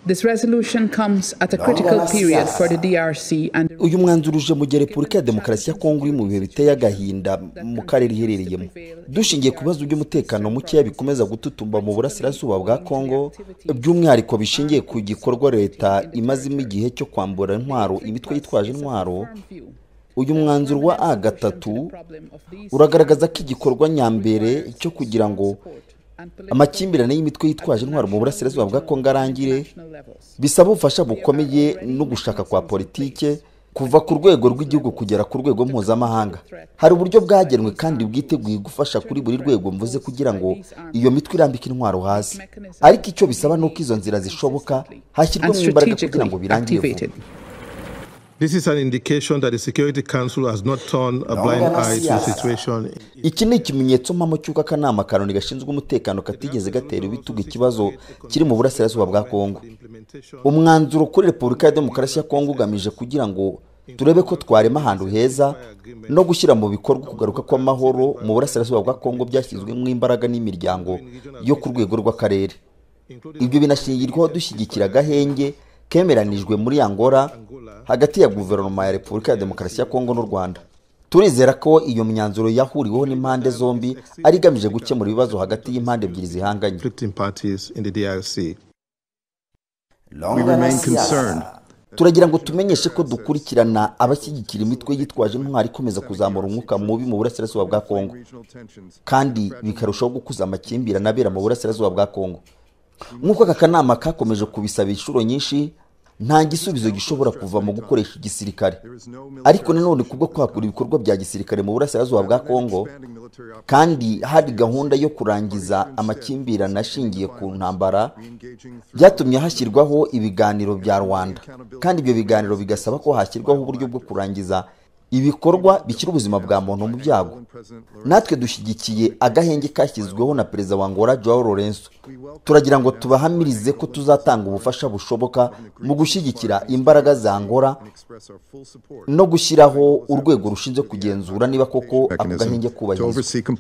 This resolution comes at a critical period for the DRC and uyu mwanzuro uje mu gihe Repubulika ya Demokarasi ya Kongo iri mu bihe biteye agahinda mu karere iherereyemo. Dushingiye ku bibazo by'umutekano muke bikomeza gututumba mu burasirazuba bwa Kongo, by'umwihariko bishingiye ku gikorwa leta imazimo igihe cyo kwambura intwaro imitwe yitwaje intwaro. Uyu mwanzuro wa A3 uragaragaza ko igikorwa nyambere cyo kugira ngo amakimbirane y'imitwe yitwaje intwaro mu burasirazuba bwa Kongo arangire bisaba ubufasha bukomeye no gushaka kwa politike kuva ku rwego rw'igihugu kugera ku rwego mpuzamahanga. Hari uburyo bwagenwe kandi bwiteguye gufasha kuri buri rwego mvuze kugira ngo iyo mitwe irambike intwaro hasi, ariko icyo bisaba nuko izo nzira zishoboka hashyirwamo imbaraga kugira ngo birangire vuba. This is an indication that the Security Council has not turned a blind eye to the situation. Iki ni ikimenyetso mpamo cy'uko akanama Karoni gashinzwe umutekano katigeze gatera ibitugu ikibazo kiri mu burasirazuba bwa Kongo. Umwanzuro kuri Repubulika ya Demokarasi ya Kongo ugamije kugira ngo turebe ko twarema ahantu heza no gushyira mu bikorwa kugaruka kw'amahoro mu burasirazuba bwa Kongo byashyizwemo imbaraga n'imiryango yo ku rwego rw'akarere. Ibyo binashingirwaho dushyigikira agahenge kemeranijwe muri Angola hagati ya guverinoma ya Repubulika ya Demokarasi ya Kongo n'u Rwanda. Turizera ko iyo myanzuro yahuriweho n'impande zombi ari igamije gukemura ibibazo hagati y'impande ebyiri zihanganye. Turagira ngo tumenyeshe ko dukurikirana abashyigikira imitwe yitwaje intwaro ikomeza kuzamura umwuka mubi mu burasirazuba bwa Kongo, kandi bikarushaho gukuza amakimbirane abera mu burasirazuba bwa Kongo. Nk'uko aka kanama kakomeje kubisaba inshuro nyinshi, nta gisubizo gishobora kuva mu gukoresha igisirikare, ariko nanone kubwo kwakura ibikorwa bya gisirikare mu burasirazuba bwa Kongo, kandi hari gahunda yo kurangiza amakimbirane ashingiye ku ntambara, byatumye hashyirwaho ibiganiro bya Rwanda, kandi ibyo biganiro bigasaba ko hashyirwaho uburyo bwo kurangiza ibikorwa bikira ubuzima bwa muntu mu byago. Natwe dushyigikiye agahenge kashyizweho na perezida wa Angola Joao Lourenço. Turagira ngo tubahamirize ko tuzatanga ubufasha bushoboka mu gushyigikira imbaraga za Angola no gushyiraho urwego rushinzwe kugenzura niba koko ako gahenge kubahirizwa.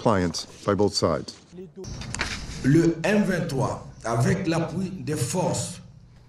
Le M23 avec l'appui des forces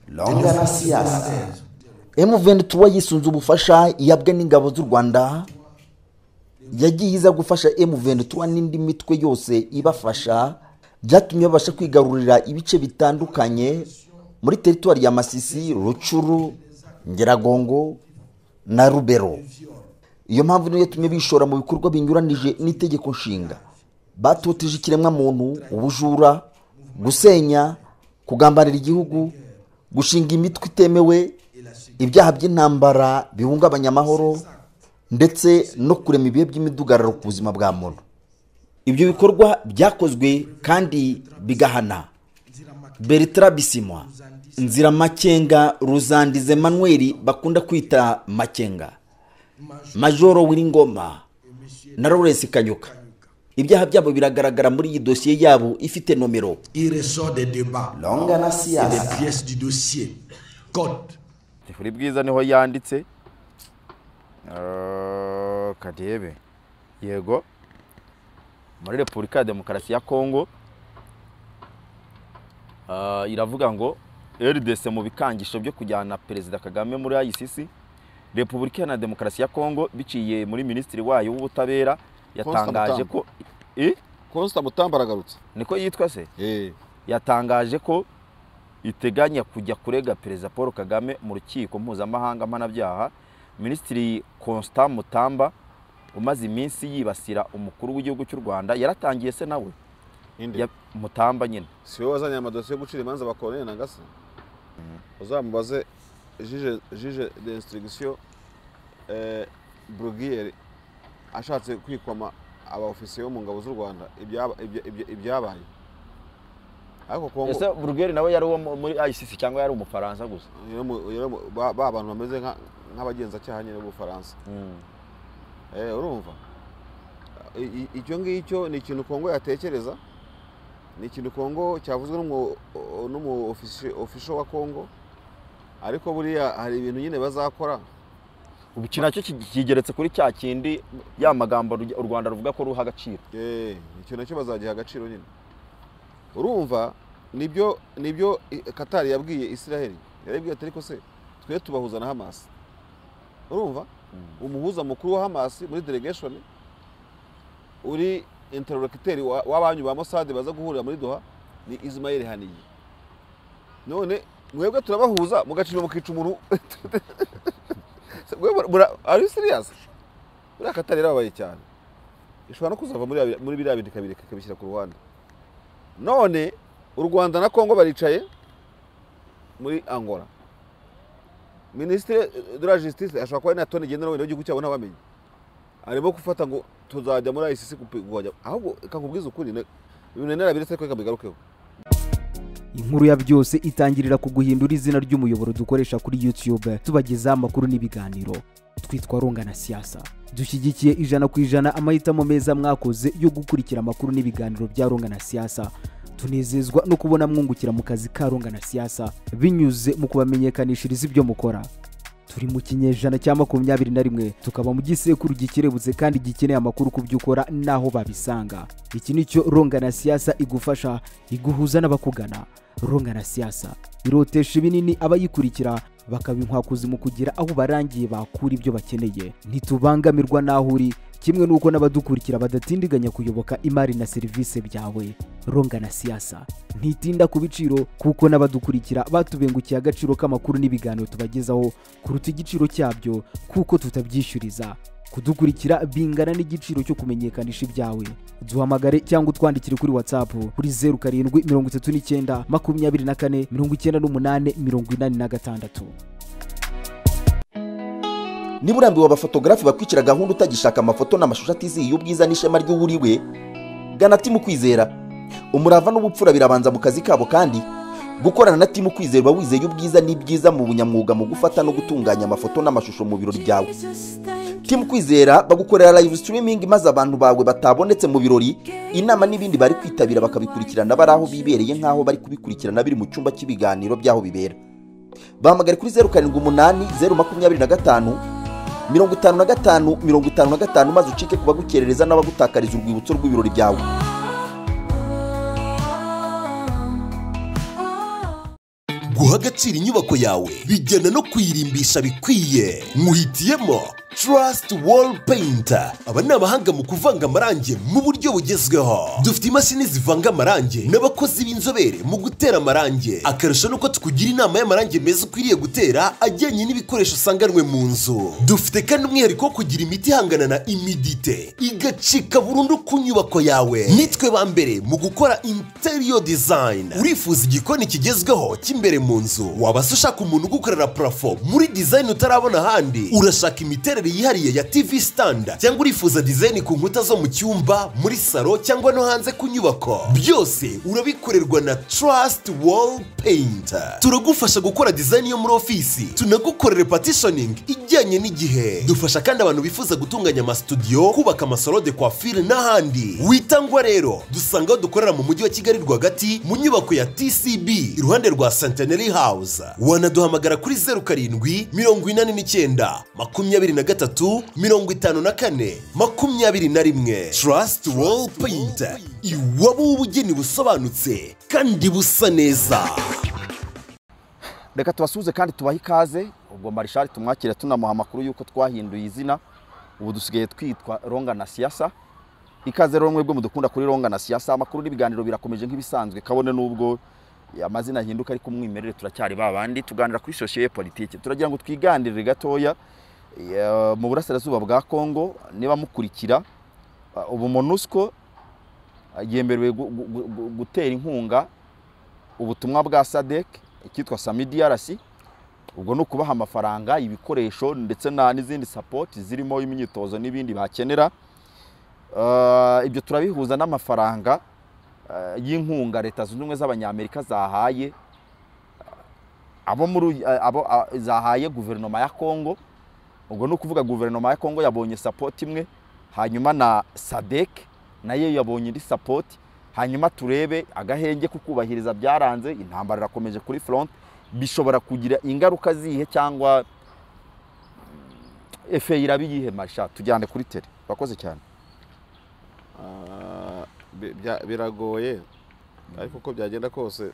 M23 yisunze ubufasha yabwe n'ingabo z'u Rwanda, yagiye iza gufasha M23 n'indi mitwe yose ibafasha, byatumye babasha kwigarurira ibice bitandukanye muri teritwari ya Masisi, Rucuru, Ngeragongo na Rubero. Iyo mpamvu niyo yatumye bishora mu bikorwa binyuranije n'itegeko nshinga. Batoteje ikiremwa muntu, ubujura, gusenya, kugambanira igihugu, gushinga imitwe itemewe, ibyaha by'intambara bihungabanya amahoro, ndetse no kurema ibihe by'imidugararo ku buzima bwa muntu. Ibyo bikorwa byakozwe kandi bigahana Bertrand Bisimwa, Nziramakenga Ruzandize Emmanuel bakunda kwita Makenga, Majoro Wiringoma na Lawrence Kanyuka. Ibyaha byabo biragaragara muri iyi dosiye yabo ifite nomero. Il ressort des débats et des pièces du dossier. Code. Tifuri bwiza niho yanditse kadebe yego muri Repubulika ya Demokarasi ya Kongo iravuga ngo RDC mu bikangisho byo kujyana Perezida Kagame muri ICC. Repubulika ya Demokarasi ya Kongo biciye muri Minisitiri wayo w'ubutabera yatangaje ko Constant Mutamba aragarutse niko yitwa se yatangaje ko iteganya kujya kurega Perezida Paul Kagame mu rukiko mpuzamahanga mpanabyaha. Minisitiri Constant Mutamba umaze iminsi yibasira umukuru w'igihugu cy'u Rwanda yaratangiye se nawe Mutamba nyine si we wazanye amadosiye yo gucira imanza bakoreye na gasa. Uzamubaze juge d'instruction Brugiere ashatse kwikwama abaofisiye bo mu ngabo z'u Rwanda ibyabaye. Ariko Kongo ese Brugiere nawe yari uwo muri ICC cyangwa yari umufaransa gusa? Ba abantu bameze nk'abagenza cyaha nyine mu Faransa. Urumva icyo ngicyo ni ikintu Kongo yatekereza, ni ikintu Kongo cyavuzwe n'umu official wa Kongo, ariko buriya hari ibintu nyine bazakora. Ubu kinacyo kigeretse kuri cya kindi ya magambo u Rwanda ruvuga ko ruha agaciro. Icyo nacyo bazagiha agaciro nyine. Urumva nibyo Qatar yabwiye Israel yarabwiye ati ariko se twe tubahuza na Hamas urumva umuhuza mukuru wa Hamas muri delegation uri interlocuteur w'abanyu ba Mossad baza guhurira muri Doha ni Ismail Haniyeh none mwebwe turabahuza mugaciro mukica umuntu are you serious uri Qatar yarabaye cyane ishobora no kuzava muri biriya bintu kabishyira ku ruhande none u Rwanda na Kongo baricaye muri Angola Ministre de la Justice ashobora kuba natone gendera wenda w'igihugu cyabo nabamenye arimo gufata ngo tuzajya muri ICC kugwajya ahubwo kakubwiza ukuri ibintu narabiretse ko kabigarukeho. Inkuru ya byose itangirira ku guhindura izina ry'umuyoboro dukoresha kuri YouTube tubageza amakuru n'ibiganiro. Twitwa Rongana Siasa. Dushyigikiye 100% amahitamo meza mwakoze yo gukurikira amakuru n'ibiganiro bya Rongana Siasa. Tunezezwa no kubona mwungukira mu kazi ka Rongana Siasa binyuze mu kubamenyekanishiriza ibyo mukora. Turi mu kinyejana cya 21 tukaba mu gisekuru gikirebutse kandi gikeneye amakuru ku byo ukora naho babisanga. Iki nicyo Rongana Siasa igufasha iguhuza n'abakugana. Rongana Siasa irotesha binini abayikurikira bakabinkwakuzi mu kugira aho barangiye bakura ibyo bakeneye. Ntitubangamirwa naho uri kimwe nuko n'abadukurikira badatindiganya kuyoboka imari na service byawe. Rongana Siasa ntitinda ku biciro kuko n'abadukurikira batubengukiye agaciro k'amakuru n'ibiganiro tubagezaho kuruta igiciro cyabyo kuko tutabyishyuriza. Kudukurikira bingana n'igiciro cyo kumenyekanisha ibyawe. Duhamagare cyangwa utwandikire kuri WhatsApp kuri 0739 24 98 86. Niba urambiwe abafotografi bakwicira gahunda utagishaka amafoto n'amashusho atiziye y'ubwiza n'ishema ry'uwuriwe, gana Timu Kwizera. Umurava n'ubupfura birabanza mu kazi kabo kandi gukorana na Timu Kwizera wizeye ubwiza n'ibyiza mu bunyamwuga mu gufata no gutunganya amafoto n'amashusho mu birori byawe. Timu Kwizera bagukorera live streaming maze abantu bawe batabonetse mu birori, inama n'ibindi bari kwitabira bakabikurikirana baraho bibereye nkaho bari kubikurikirana biri mu cyumba cy'ibiganiro byaho bibera. Bahamagare kuri 028 025 55 maze ucike kuba gukerereza n'abagutakariza urwibutso rw'ibirori byawe. Guha agaciro inyubako yawe bijyana no kuyirimbisha bikwiye. Muhitiyemo Trust Wall Painter. Aba ni abahanga mu kuvanga amarangi mu buryo bugezweho. Dufite imashini zivanga amarangi n'abakozi b'inzobere mu gutera amarangi. Akarusho nuko tukugira inama y'amarangi meza ukwiriye gutera ajyanye n'ibikoresho usanganwe mu nzu. Dufite kandi umwihariko wo kugira imiti ihangana na imidite igacika burundu ku nyubako yawe. Nitwe ba mbere mu gukora interior design. Urifuza igikoni kigezweho cy'imbere mu nzu, waba ushaka umuntu ugukorera plafond muri design utarabona handi, urashaka imiterere yihariye ya TV stand cyangwa urifuza design ku nkuta zo mu cyumba, muri salo cyangwa no hanze ku nyubako, byose urabikorerwa na Trust Wall Painter. Turagufasha gukora design yo muri ofisi, tunagukorera partitioning ijyanye n'igihe. Dufasha kandi abantu bifuza gutunganya ama studio, kubaka amasalo de coiffure n'ahandi. Witangwa rero dusanga dukorera mu mujyi wa Kigali rwagati mu nyubako ya TCB iruhande rwa Centenary House. Wanaduhamagara kuri 0789 23 54 21. Trust Wall Painter, iwabo ubugeni busobanutse kandi busa neza. Reka tubasuze kandi tubaha ikaze. Ubwo Marshal tumwakira tunamuha amakuru yuko twahinduye izina, ubu dusigaye twitwa Rongana Siasa. Ikaze rero mwebwe mudukunda kuri Rongana Siasa. Amakuru n'ibiganiro birakomeje nk'ibisanzwe, kabone nubwo amazina ahinduka ariko umwimerere turacyari babandi. Tuganira kuri societe politique, turagira ngo twiganirire gatoya mu burasirazuba bwa Kongo. Niba mukurikira ubu MONUSCO yemerewe gutera inkunga ubutumwa bwa SADC ikitwa SAMIDRC. Ubwo no kubaha amafaranga, ibikoresho ndetse n'izindi support zirimo imyitozo n'ibindi bakenera. Ibyo turabihuza n'amafaranga y'inkunga Leta Zunze Ubumwe z'Abanyamerika zahaye zahaye guverinoma ya Kongo. Ubwo no kuvuga guverinoma ya Kongo yabonye support imwe, hanyuma na SADC nayo yabonye indi support. Hanyuma turebe agahenge kukubahiriza byaranze, intambara irakomeje kuri front, bishobora kugira ingaruka zihe cyangwa efe irabiyihe. Marshal tujyane kuri tele. Bakoze cyane. Biragoye ariko uko byagenda kose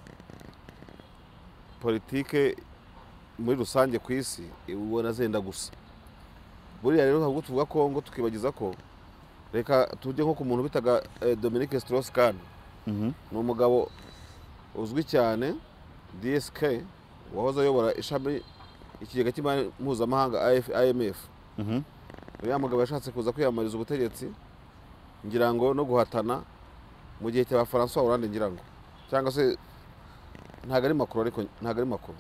politike muri rusange ku isi ubona zenda gusa. Buriya rero ntabwo tuvuga Kongo tukibagiza ko reka tujye nko ku muntu bitaga Dominique Strauss-Kahn. Ni umugabo uzwi cyane DSK wahoze ayobora ishami ikigega cy'imari mpuzamahanga IMF. Uriya mugabo yashatse kuza kwiyamamariza ubutegetsi ngira ngo no guhatana mu gihe cya François Hollande ngira ngo cyangwa se ntago ari makuru ariko ntago ari makuru.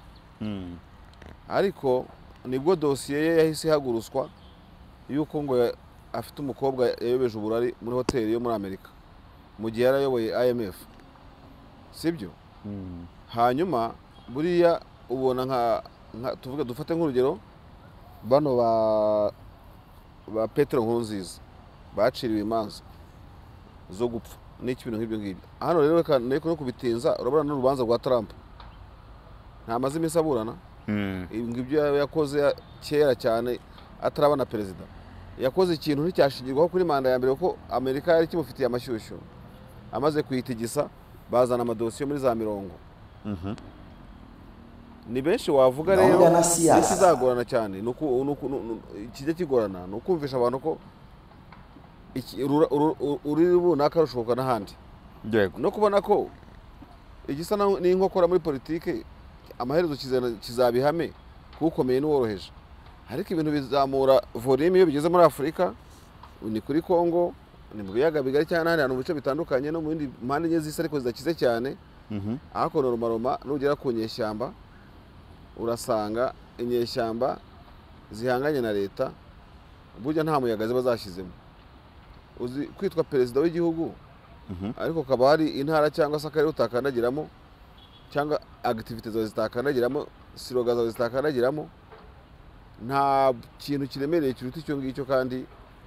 Ariko nibwo dosiye ye yahise ihaguruswa yuko ngo afite umukobwa yayobeje uburari muri hoteli yo muri Amerika mu gihe yarayoboye IMF, sibyo? Hanyuma buriya ubona nka tuvuge dufate nk'urugero bano ba Petero Nkurunziza baciriwe imanza zo gupfa n'iki bintu nk'ibyo ngibyo. Hano rero reka no kubitinza urabona n'urubanza rwa Trump nta mazi imisi aburana. Ngibyo yakoze kera cyane atarabana perezida, yakoze ikintu nticyashingirwaho kuri manda ya mbere kuko Amerika yari kimufitiye amashyushyu, amaze kuyitigisa bazana amadosiyo muri za 40. Ni benshi wavuga rero ikizagorana cyane kijya kigorana ni ukumvisha abantu ko uri runaka rushoboka n'ahandi, no kubona ko igisa n'inkokora muri politike amaherezo kizabihame kukomeye n'uworoheje. Ariko ibintu bizamura volume iyo bigeze muri Afurika, ni kuri Kongo, ni mu biyaga bigari cyane n'ahandi mu bice bitandukanye no mu bindi mpande nke z'isi ariko zidakize cyane. Ariko noroma nugera ku nyeshyamba urasanga inyeshyamba zihanganye na leta burya nta muyaga ziba zashyizemo. Uzi kwitwa perezida w'igihugu ariko kaba hari intara cyangwa se akarere utakandagiramo cyangwa activite zawe zitakandagiramo, siroga zawe zitakandagiramo, nta kintu kiremereye kiruta icyo ngicyo kandi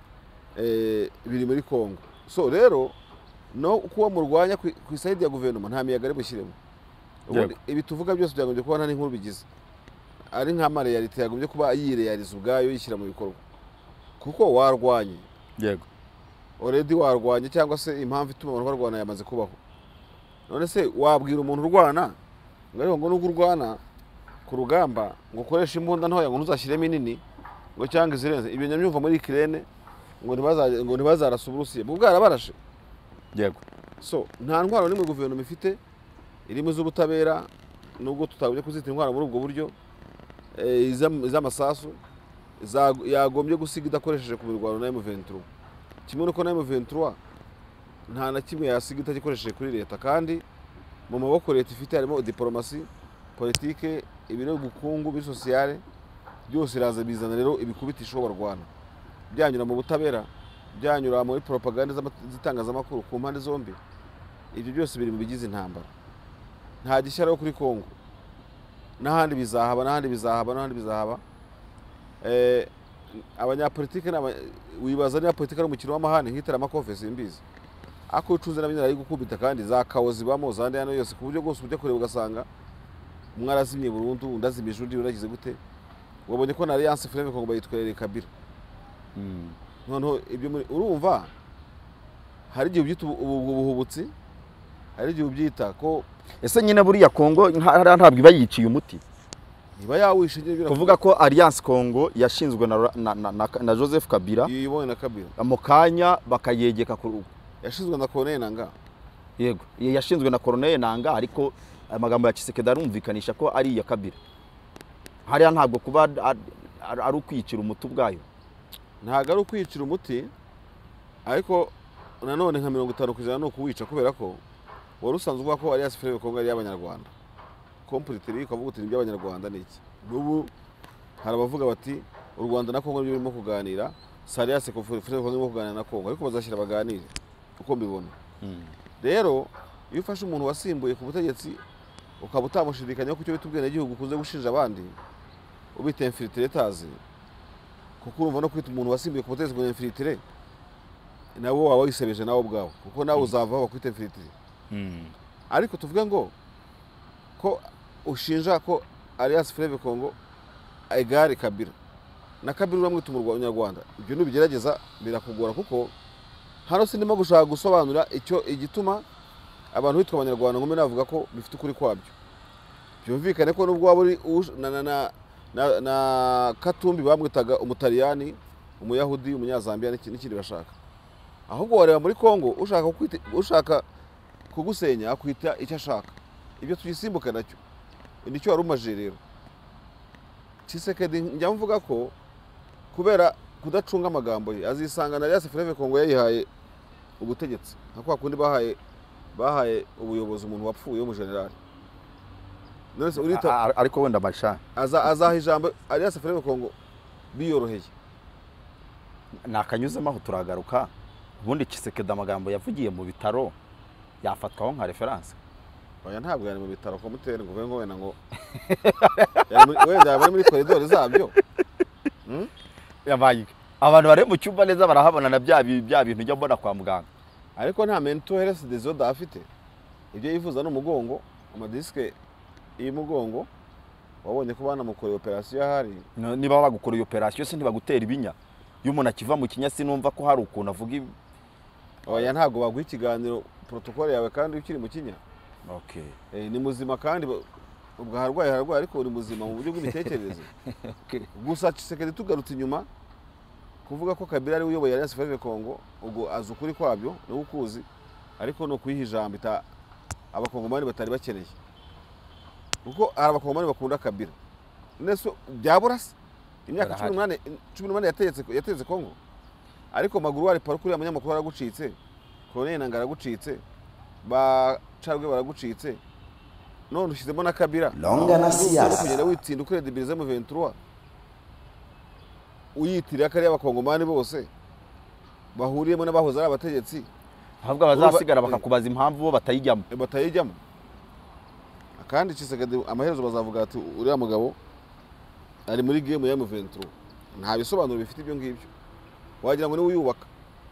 biri muri Kongo. So rero no kuba murwanya ku iside ya guverinoma nta miyaga ari bushyiremo. Ibi tuvuga byose byagombye kuba nta n'inkuru bigize, ari nka reality yagombye kuba yireyariza ubwayo yishyira mu bikorwa kuko warwanye. Yego, already warwanye cyangwa se impamvu ituma abantu barwana yamaze kubaho. None se wabwira umuntu urwana ngo nuko urwana ku rugamba ngo ukoresha imbunda ntoya ngo ntuzashyiremo inini ngo cyangwa izirenze ibyo nyamyumva muri Ukraine ngo ntibazarasa Uburusiya bwarabarashe. Yego, so nta ntwaro nimwe guverinoma ifite irimo z'ubutabera nubwo tutabuje kuzita intwaro muri ubwo buryo iz'amasasu yagombye gusiga idakoresheje ku mirwano na M23. Kimwe nuko na M23 nta na kimwe yasiga itagikoresheje kuri leta, kandi mu maboko leta ifite harimo diplomasi, politike, ibiro bukungu, bi sociale, byose iraza bizana rero ibikubitisho barwana. Byanyura mu butabera, byanyura muri propaganda z'itangazamakuru ku mpande zombi. Ibyo byose biri mu bigize intambara. Nta gishyaraho kuri Kongo, n'ahandi bizahaba. Abanyapolitike wibaza niba politike ari umukino w'amahane nk'iteramakofe simbizi, ako ucuze na ari gukubita kandi za kawo zibamo zandi hano yose ku buryo bwose ujya kureba ugasanga mwarazimye burundu undazimije undi uragize gute. Wabonye ko na Alliance Fleuve Congo bayitwereye Kabila. Noneho ibyo urumva hari igihe ubyita ubuhubutsi, hari igihe ubyita ko ese nyine buriya Kongo ntabwo iba yiciye umuti. Niba yawishe kuvuga ko Alliance Congo yashinzwe na Joseph Kabila, yibone na Kabila mu kanya bakayegeka ku yashinzwe na Colonel Nanga. Yego, yashinzwe na Colonel Nanga, ariko amagambo ya Tshisekedi arumvikanisha ko ari iya Kabila. Hariya ntabwo kuba ari ukwicira umuti ubwayo, ntabwo ari ukwicira umuti, ariko nanone nka 50% no kuwica kubera ko wari usanzwe uvuga ko Alliance Fleuve Congo ari y'Abanyarwanda. Completely ukavuga uti iby'Abanyarwanda niki. N'ubu hari abavuga bati u Rwanda na Kongo birimo kuganira, Alliance Fleuve Congo irimo kuganira na Kongo, ariko bazashyira baganire uko mbibona. Rero iyo ufashe umuntu wasimbuye ku butegetsi ukaba utamushidikanya ko icyo bitubwene igihugu kuze gushinja abandi ubita infiltrators, kuko urumva no kwita umuntu wasimbuye ku butegetsi ngo infiltrate nabo waba wisebeje nawo bwawe, kuko nawe uzava bakwita infiltrate. Ariko tuvuge ngo ko ushinja ko Alliance Fleuve Congo egare Kabila na Kabila uramwita umunyarwanda, ibyo nubigerageza birakugora kuko hano sindimo gushaka gusobanura icyo igituma abantu bitwa abanyarwanda ngome navuga ko bifite ukuri kwabyo. Byumvikane ko nubwo waba uri na Katumbi bamwitaga umutaliyani, umuyahudi, umunyazambiya n'ikindi bashaka. Ahubwo wareba muri Kongo ushaka kugusenya akwita icyo ashaka. Ibyo tugisimbuka nacyo. Nicyo wari umaje rero. Tshisekedi njya mvuga ko kubera kudacunga amagambo ye azisanga na Alias Fleuve Congo yayihaye ubutegetsi. Nako kundi bahaye ubuyobozi umuntu wapfuye mu general. Nose urita ariko wenda masha azaha ijambo Alias Fleuve Congo biyoroheye. Nakanyuzemo aho turagaruka. Ubundi Tshisekedi amagambo yavugiye mu bitaro yafatwaho nka reference. Oya ntabwo yari mu bitaro ko mutere ngo wenda ngo wenda bari muri koridoro zabyo. Yabaye abantu bare mu cyumba neza barahabona na bya bintu njya mbona kwa muganga. Ariko nta mental health disorder afite. Ibyo yifuza no mugongo, amadiske y'umugongo wabonye ko bana mukora operation ahari. Niba bagukora operation se ntibagutera ibinya. Iyo umuntu akiva mu kinya sinumva ko hari ukuntu avuga. Oya ntabwo baguha ikiganiro protocol yawe kandi ukiri mu kinya. Okay. Ni muzima kandi ubwo harwaye ariko uri muzima mu buryo bw'imitekerereze. Okay. Gusa Tshisekedi tugarutse inyuma kuvuga ko Kabila ari uyoboye Alias Fleuve Congo ubwo azukuri kwabyo no ukuzi ariko no kuyiha ijambo abakongomani batari bakeneye. Kuko abakongomani bakunda Kabila. Neso byaburase imyaka 18 yatetse Congo. Ariko maguru wari parukuri y'amanyamakuru aragucitse. Colonel Nanga aragucitse. Ba Charwe baragucitse. None ushizemo na Kabila. Longa na siasa. Kugenda witsinda ukredibilize mu 23. Uyitirira kari y'abakongomani bose bahuriyemo n'abahoze ari abategetsi. Ahubwo bazasigara bakakubaza impamvu bo batayijyamo. Kandi Tshisekedi amaherezo bazavuga ati uriya mugabo ari muri game ya M23. Nta bisobanuro bifite ibyo ngibyo. Wagira ngo ni uyubaka.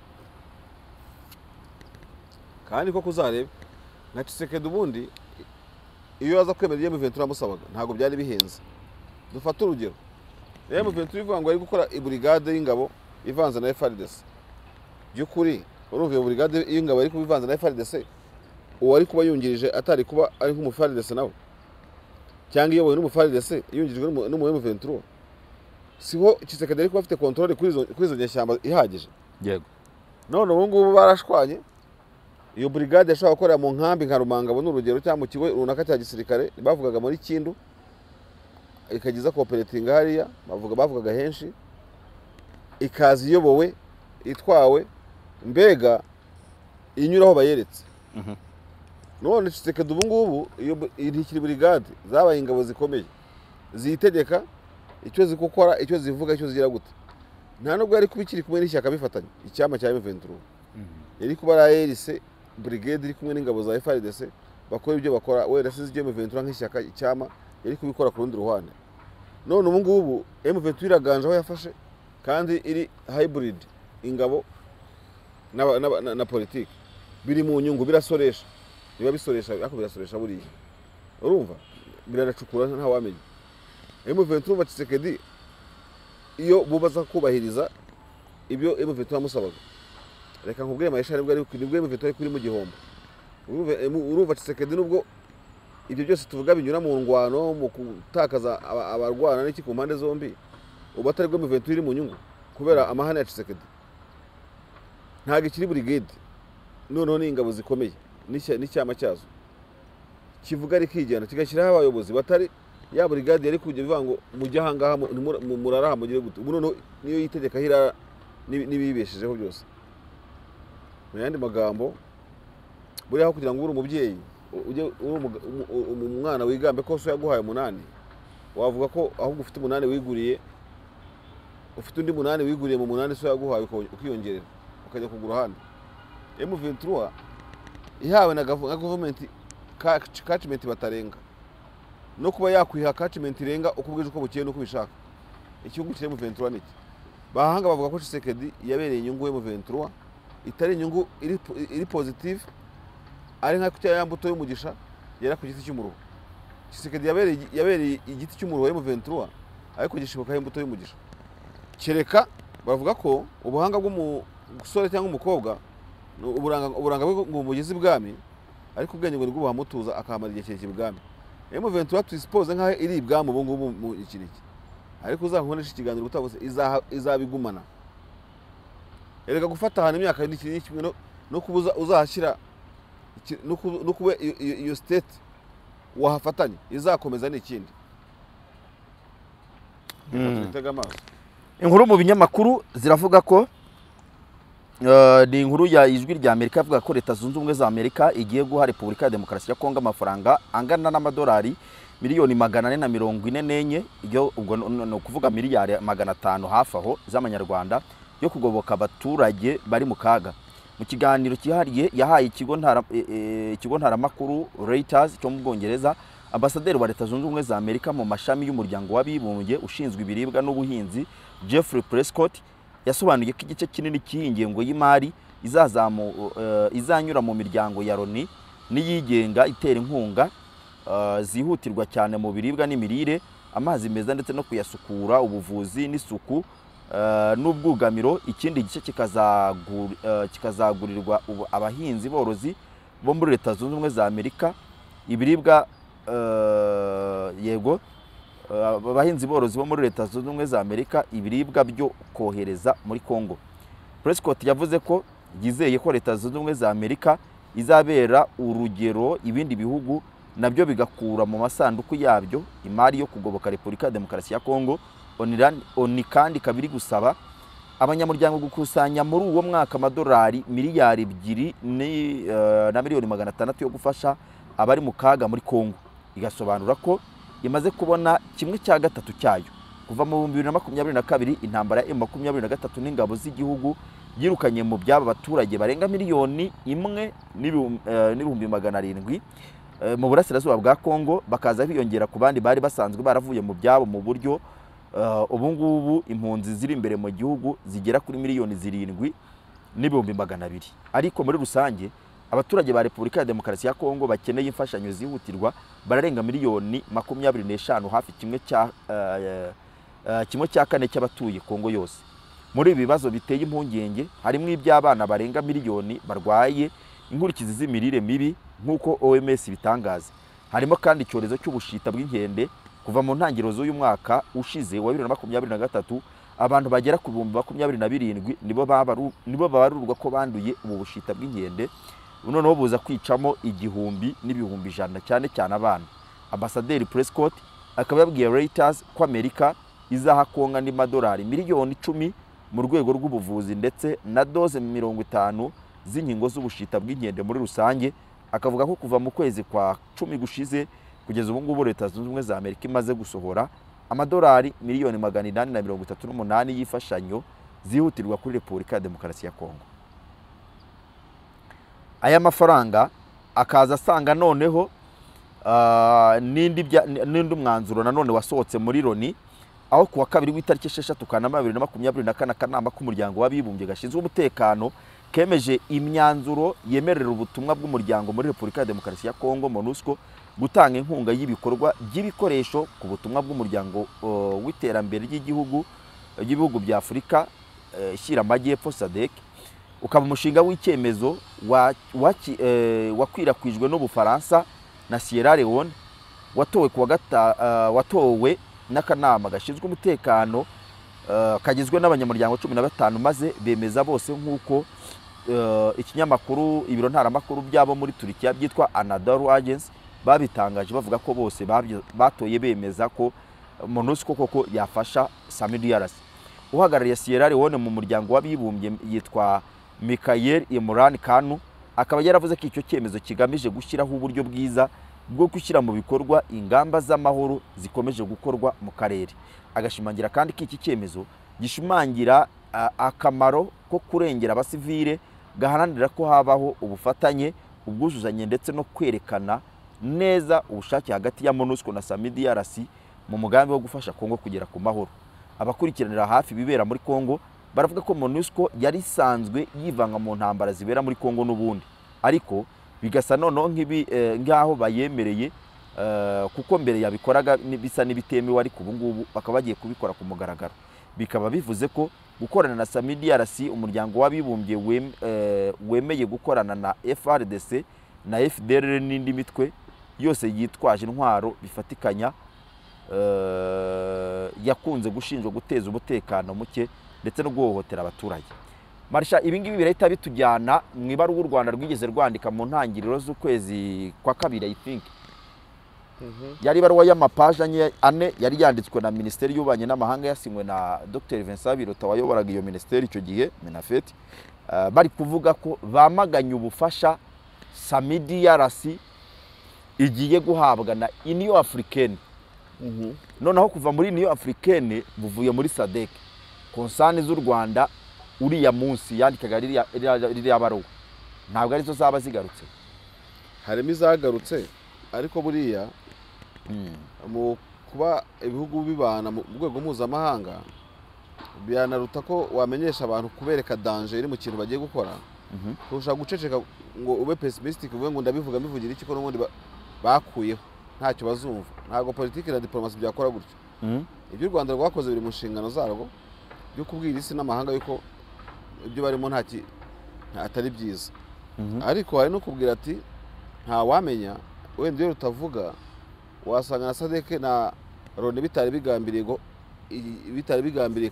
Kandi ko kuzareba na Tshisekedi ubundi iyo aza kwemera M23 amusabaga ntago byari bihenze. Dufata urugero. M23 ivuga ngo ari gukora ibrigade y'ingabo ivanze na FARDC. Byukuri urumva ibrigade y'ingabo ari kubivanza na FARDC. Uwo ari kuba yungirije atari kuba ari nk'umuFARDC nawe. Cyangwa iyo n'umuFARDC yungirijwe n'umu M23. Siho Tshisekedi ari kuba afite control kuri izo nyeshyamba ihagije. Yego. None ubu ngubu barashwanye. Iyo brigade yashaka gukorera mu nkambi nka Rumangabo n'urugero cyangwa mu kigo runaka cya gisirikare bavugaga muri Kindu ikagiza cooperating hariya bavugaga henshi ikazi iyobowe itwawe mbega inyuraho bayeretse. None Tshisekedi ubu ngubu iyo irikiri brigade zabaye ingabo zikomeye zitegeka icyo zikukora icyo zivuga icyo zigira gute. Nta nubwo ari kubikiri kumwe n'ishyaka bifatanye icyama cya M23. Yari kuba RALC brigade iri kumwe n'ingabo za FARDC bakora ibyo bakora wenda sizi M23 nk'ishyaka icyama yari kubikora ku rundi ruhande. None ubu ngubu M23 iraganje aho yafashe kandi iri hybrid ingabo na politiki biri mu nyungu birasoresha. Biba bisoresha ariko birasoresha buriya. Urumva biraracukura nta wamenye. M23 Tshisekedi iyo bubaza kubahiriza ibyo M23 amusabaga. Reka nkubwire Maisha nibwo M23 kuri mu gihombo. Urumva Tshisekedi nubwo ibyo byose tuvuga binyura mu ngwano mu kutakaza abarwana n'iki ku mpande zombi ubatari bwo M23 iri mu nyungu kubera amahane ya Tshisekedi. Ntago ikiri brigade noneho ni ingabo zikomeye n'icyama cyazo kivuga ari kijyana kigashyiraho abayobozi batari ya brigade yari kujya bivuga ngo mujye ahangaha muraraha mugire gute. Ubu noneho niyo yitegeka hira n'ibibeshejeho byose. Mu yandi magambo buriya kugira ngo uri umubyeyi uje umwana wigambe ko so yaguhaye 8 wavuga ko ahubwo ufite 8 wiguriye ufite undi 8 wiguriye mu 8 so yaguhaye ukiyongerera ukajya kugura handi. M23 ihawe na government catchment batarenga no kuba yakwiha catchment irenga ukubwije uko bukeye no kubishaka. Ikihugu kiri mu M23 niki bahanga bavuga ko Tshisekedi yabereye inyungu M23 itari inyungu iri positive ari nka kutya yambuto y'umugisha yera ku giti cy'umuruho. Tshisekedi yabereye igiti cy'umuruho M23 ariko gishibuka imbuto y'umugisha. Kereka bavuga ko ubuhanga bw'umusore cyangwa umukobwa uburanga bw'umugizi bwami ariko ubwenge ngo nibwo buhamutuza akamara igihe kirekire ibwami. M23 tuyisipoze nk'aho iri ibwami ubu ngubu mu ikiriki, ariko uzankoresha ikiganiro utabose izabigumana. Erega gufata ahantu imyaka n'ikiri kimwe no kubuza uzahashyira no kuba iyo state wahafatanye izakomeza n'ikindi. Inkuru mu binyamakuru ziravuga ko ni inkuru ya ijwi rya Amerika avuga ko Leta Zunze Ubumwe za Amerika igiye guha Repubulika ya Demokarasi ya Kongo amafaranga angana n'amadolari miliyoni 444 iyo ubwo no kuvuga miliyari 500 hafi aho z'amanyarwanda yo kugoboka abaturage bari mu kaga. Mu kiganiro cyihariye yahaye ikigo ntaramakuru Reuters cyo mu Bwongereza, Ambasaderi wa Leta Zunze Ubumwe za Amerika mu mashami y'umuryango w'abibumbye ushinzwe ibiribwa n'ubuhinzi Jeffrey Prescott yasobanuye ko igice kinini cy'ingengo y'imari izanyura mu miryango ya Loni n'iyigenga itera inkunga zihutirwa cyane mu biribwa n'imirire, amazi meza ndetse no kuyasukura, ubuvuzi n'isuku n'ubwugamiro. Ikindi gice kikazagurirwa abahinzi borozi bo muri Leta Zunze Ubumwe za Amerika ibiribwa yego abahinzi borozi bo muri Leta Zunze Ubumwe za Amerika ibiribwa byo kohereza muri Kongo. Prescott yavuze ko yizeye ko Leta Zunze Ubumwe za Amerika izabera urugero ibindi bihugu nabyo bigakura mu masanduku yabyo imari yo kugoboka Repubulika ya Demokarasi ya Kongo. Oni kandi kabiri gusaba abanyamuryango gukusanya muri uwo mwaka amadolari miliyari 2 na miliyoni 600 yo gufasha abari mu kaga muri Kongo. Igasobanura ko imaze kubona kimwe cya gatatu cyayo kuva mu 2022 intambara ya M23 n'ingabo z'igihugu yirukanye mu byaba abaturage barenga miliyoni 1,700,000 mu burasirazuba bwa Kongo, bakaza biyongera ku bandi bari basanzwe baravuye mu byabo mu buryo ubu ngubu impunzi ziri imbere mu gihugu zigera kuri miliyoni 7,200,000. Ariko muri rusange abaturage ba Repubulika ya Demokarasi ya Kongo bakeneye imfashanyo zihutirwa bararenga miliyoni 25 hafi kimwe cya kane cy'abatuye Kongo yose. Muri ibi bibazo biteye impungenge harimo iby'abana barenga miliyoni barwaye inkurikizi z'imirire mibi nk'uko OMS bitangaza. Harimo kandi icyorezo cy'ubushita bw'inkende. Kuva mu ntangiriro z'uyu mwaka ushize wa 2023 abantu bagera ku 27,000 nibo babarurwa ko banduye ubu bushita bw'inkende, noneho buza kwicamo igihumbi n'ibihumbi ijana cyane cyane abana. Ambasaderi Prescott akaba yabwiye Reuters ko Amerika izaha Kongo n'amadolari miliyoni 10 mu rwego rw'ubuvuzi ndetse na doze 50 z'inkingo z'ubushita bw'inkende muri rusange. Akavuga ko kuva mu kwezi kwa 10 gushize kugeza ubu ngubu Leta Zunze Ubumwe za Amerika imaze gusohora amadolari miliyoni 838 y'ifashanyo zihutirwa kuri Repubulika ya Demokarasi ya Kongo. Aya mafaranga akaza asanga noneho n'indi mwanzuro nanone wasohotse muri Loni, aho kuwa kabiri w'itariki 6 Kanama 2024 akanama k'umuryango w'abibumbye gashinzwe umutekano kemeje imyanzuro yemerera ubutumwa bw'umuryango muri Repubulika ya Demokarasi ya Kongo MONUSCO gutanga inkunga y'ibikorwa by'ibikoresho ku butumwa bw'umuryango w'iterambere ry'ibihugu bya Afurika ishyira amajyepfo SADC. Ukaba umushinga w'icyemezo wakwirakwijwe n'Ubufaransa na Sierra Leone watowe n'akanama gashinzwe umutekano kagizwe n'abanyamuryango 15 maze bemeza bose nk'uko ikinyamakuru ibiro ntaramakuru byabo muri Turkiya byitwa Anadolu Agency babitangaje, bavuga ko bose batoye bemeza ko MONUSCO koko yafasha Samidiaras. Uhagarariye Sierra Leone mu muryango w'abibumbye yitwa Michael Imran Kanu akaba yaravuze ko icyo cyemezo kigamije gushyiraho uburyo bwiza bwo gushyira mu bikorwa ingamba z'amahoro zikomeje gukorwa mu karere. Agashimangira kandi ko iki cyemezo gishimangira akamaro ko kurengera abasivile, gaharanira ko habaho ubufatanye, ubwuzuzanye ndetse no kwerekana neza ubushake hagati ya MONUSCO na Samidiaras mu mugambi wo gufasha Kongo kugera ku mahoro. Abakurikiranira hafi bibera muri Kongo baravuga ko MONUSCO yari isanzwe yivanga mu ntambara zibera muri Kongo n'ubundi, ariko bigasa noneho nk'aho bayemereye kuko mbere yabikoraga bisa n'ibitemewe, ariko ubu ngubu bakaba bagiye kubikora ku mugaragaro. Bikaba bivuze ko gukorana na Samidiaras umuryango w'abibumbye wemeye gukorana na FRDC na FDLR n'indi mitwe yose yitwaje intwaro bifatikanya yakunze gushinjwa guteza umutekano muke ndetse no guhohotera abaturage. Marisha, ibi ngibi birahita bitujyana mu ibaruwa u Rwanda rwigeze rwandika mu ntangiriro z'ukwezi kwa kabiri, I think yari ibaruwa y'amapaje ane yari yanditswe na Minisiteri y'Ububanyi n'Amahanga, yasinywe na Dr Vincent Biruta wayoboraga iyo minisiteri icyo gihe, Minafet, bari kuvuga ko bamaganye ubufasha Samidi Yarasi igiye guhabwa na Union Africaine. Noneho kuva muri Union Africaine buvuye muri SADC, konsani z'u Rwanda uriya munsi yandikaga ririya baruwa ntabwo arizo zaba zigarutse. Harimo izagarutse, ariko buriya mu kuba ibihugu bibana mu rwego mpuzamahanga byanaruta ko wamenyesha abantu kubereka danger iri mu kintu bagiye gukora, kurusha guceceka ngo ube pessimistic uvuge ngo ndabivuga mbivugira iki ko n'ubundi bakuyeho ntacyo bazumva. Ntabwo politiki na diplomasi byakora gutyo. Ibyo u Rwanda rwakoze biri mu nshingano zarwo byo kubwira isi n'amahanga yuko ibyo barimo atari byiza, ariko hari no kubwira ati nta wamenya wenda iyo rutavuga wasanga na SADC na Loni bitari bigambiriye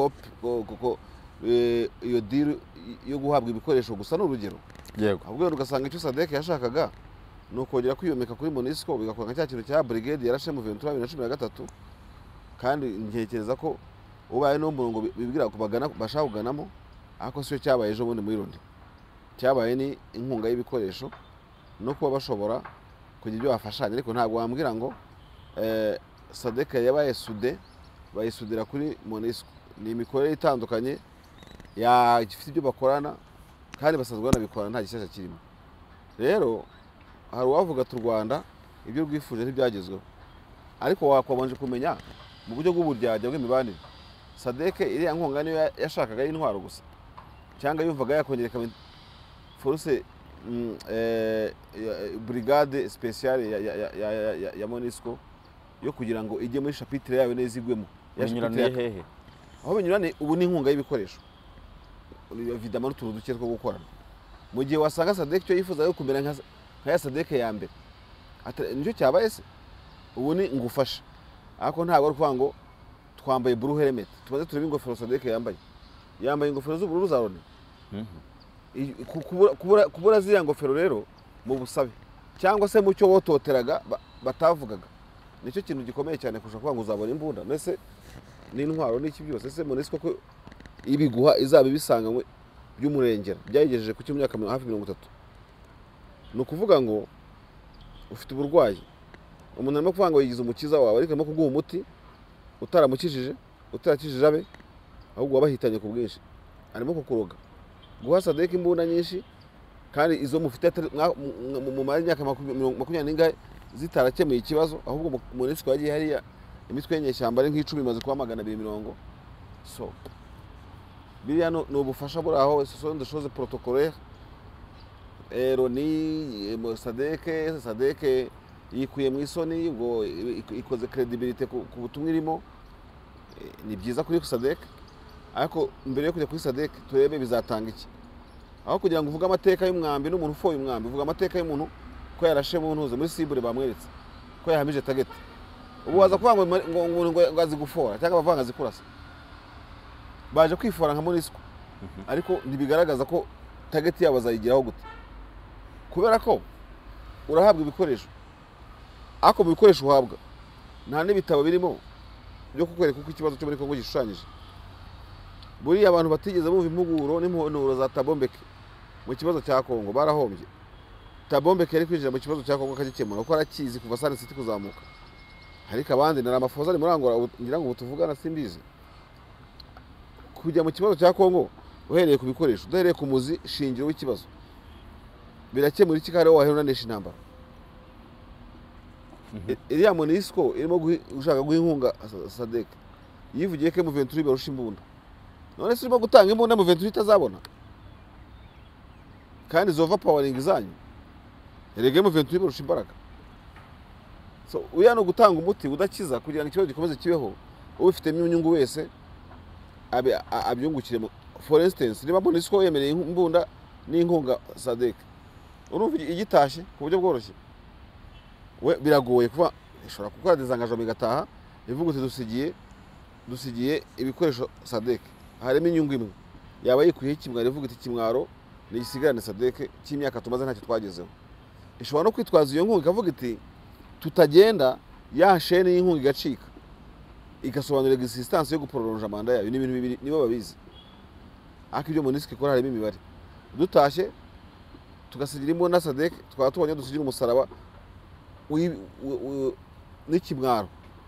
iyo deal yo guhabwa ibikoresho gusa n'urugero. Yego, ahubwo ugasanga icyo SADC yashakaga ni ukongera kwiyomeka kuri MONUSCO bigakora nka cya kintu cya brigade yarashe mu 2013, kandi ntekereza ko ubaye no murongo bibwira ko bashaka kuganamo, ariko siyo cyabaye ejo bundi muri Loni. Cyabaye ni inkunga y'ibikoresho no kuba bashobora kugira ibyo bafashanya, ariko ntabwo wambwira ngo SADC yabaye bayisudira kuri MONUSCO. Ni imikorere itandukanye ifite ibyo bakorana kandi basanzwe banabikora nta gishyashya kirimo. Rero hari uwavuga ati u Rwanda ibyo rwifuje ntibyagezweho, ariko wakwabanje kumenya mu buryo bw'uburyarya bw'imibanire SADC iriya nkunga niyo yashakaga y'intwaro gusa, cyangwa yumvaga yakongereka force brigade spéciale ya MONUSCO yo kugira ngo ijye muri chapitre yawe neza igwemo. Aho binyurane ubu ni inkunga y'ibikoresho, evidemment n'utuntu duke two gukorana. Mu gihe wasanga SADC cyo yifuza yo kumera nka ya SADC ya mbere, nicyo cyabaye se ubu ni ngufasha, ariko ntabwo ari kuvuga ngo twambaye blue helmet tumaze turebe ingofero SADC yambaye ingofero z'ubururu za Loni. Kubura ziriya ngofero rero mu busabe cyangwa se mu cyo wototeraga batavugaga, nicyo kintu gikomeye cyane kurusha kuvuga ngo uzabona imbunda mbese n'intwaro n'iki byose. Se MONUSCO ko ibiguha izaba ibisanganywe by'umurengera byayigejeje ku cy'imyaka hafi 30. Ni ukuvuga ngo ufite uburwayi, umuntu arimo kuvuga ngo yigize umukiza wawe, ariko arimo kuguha umuti utarakijije abe, ahubwo wabahitanye ku bwinshi, arimo kukuroga. Guha SADC imbunda nyinshi kandi izo mufite mu mari myaka 20 zitarakemuye ikibazo, ahubwo MONUSCO yagiye hariya imitwe y'inyeshyamba ari nk'icumi imaze kuba 250. So biriya no ubufasha buri aho sont des choses protocolaires. Loni SADC yikuye mu isoni ubwo ikoze credibility ku butumwa irimo, ni byiza kuri SADC, ariko mbere yo kujya kuri SADC turebe bizatanga iki. Aho kugira ngo uvuge amateka y'umwambi n'umuntu ufoye umwambi, uvuga amateka y'umuntu ko yarashe mu ntuze muri Sibure bamweretse ko yahamije target. Ubu waza kuvuga ngo azi gufora cyangwa bavanga azi kurasa, baje kwifora nka MONUSCO, ariko ntibigaragaza ko target yabo azayigiraho gute, kubera ko urahabwa ibikoresho, ariko mu bikoresho uhabwa nta n'ibitabo birimo byo kukwereka uko ikibazo cyo muri Kongo gishushanyije. Buriya abantu batigeze bumva impuguro n'imponuro za Thabo Mbeki mu kibazo cya Kongo barahombye. Thabo Mbeki yari kwinjira mu kibazo cya Kongo akagikemura kuko arakizi kuva Sun City kuzamuka, ariko abandi nari amafoza ari murangora ngira ngo tuvugana simbizi. Kujya mu kibazo cya Kongo uhereye ku bikoresho, uhereye ku muzi shingiro w'ikibazo, birakemura iki kare waherunanisha intambara. Iriya MONUSCO irimo gushaka guha inkunga SADC, yivugiye ko M23 barusha imbunda, none se urimo gutanga imbunda M23 itazabona kandi zova powering zanyu, erege M23 barusha imbaraga. So uya no gutanga umuti udakiza kugira ngo ikibazo gikomeze kibeho, ubifitemo inyungu wese abyungukire. For instance, niba MONUSCO yemereye imbunda n'inkunga SADC, urumva igitashye ku buryo bworoshye we biragoye kuba ishobora gukora dezangajamo igataha ivuga uti dusigiye ibikoresho SADC harimo inyungu imwe yaba yikuyeho ikimwaro ivuga iti kimwaro ni igisigarane SADC cy'imyaka tumaze ntacyo twagezeho ishobora no kwitwaza iyo nkunga ikavuga iti tutagenda ya shene y'inkunga igacika igasobanura existence yo guprolonga manda yayo n'ibintu bibiri nibo babizi ariko ibyo MONUSCO ikora harimo imibare dutashye tugasigira imbona SADC twaba tubonye dusigira umusaraba n'ikimwaro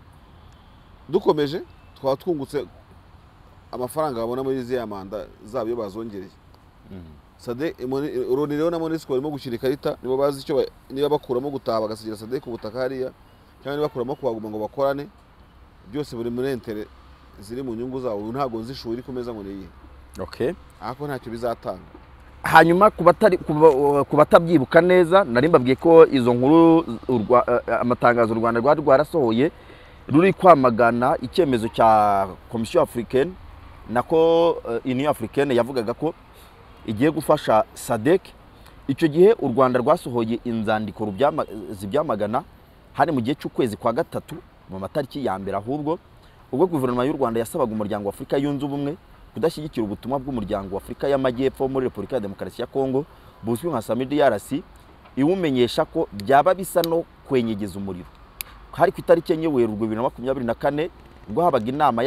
dukomeje twaba twungutse amafaranga babona muri izi manda zabo iyo bazongereye SADC rero na MONUSCO barimo gushyira ikarita nibo bazi icyo niba bakuramo gutaha bagasigira SADC ubutaka hariya cyangwa niba bakuramo kuhaguma ngo bakorane byose buri muri entere ziri mu nyungu zabo ntabwo nzishuri kumeza ngo niyi okay ako ntacyo bizatanga. Hanyuma kubatabyibuka neza nari mbabwiye ko izo nkuru amatangazo u Rwanda rwarasohoye ruri kwamagana icyemezo cya Commission Africaine nako Union Africaine yavugaga ko igiye gufasha SADC. Icyo gihe u Rwanda rwasohoye inzandiko zibyamagana hari mu gihe cy'ukwezi kwa gatatu mu matariki ya mbere ahubwo ubwo guverinoma y'u Rwanda yasabaga umuryango wa Afrika yunze ubumwe kudashyigikira ubutumwa bw'umuryango wa Afrika y'Amajyepfo muri Repubulika ya Demokarasi ya Kongo buzwi nka SAMIDRC iwumenyesha ko byaba bisa no kwenyegeza umuriro. Hari ku itariki enye Werurwe 2024 ubwo habaga inama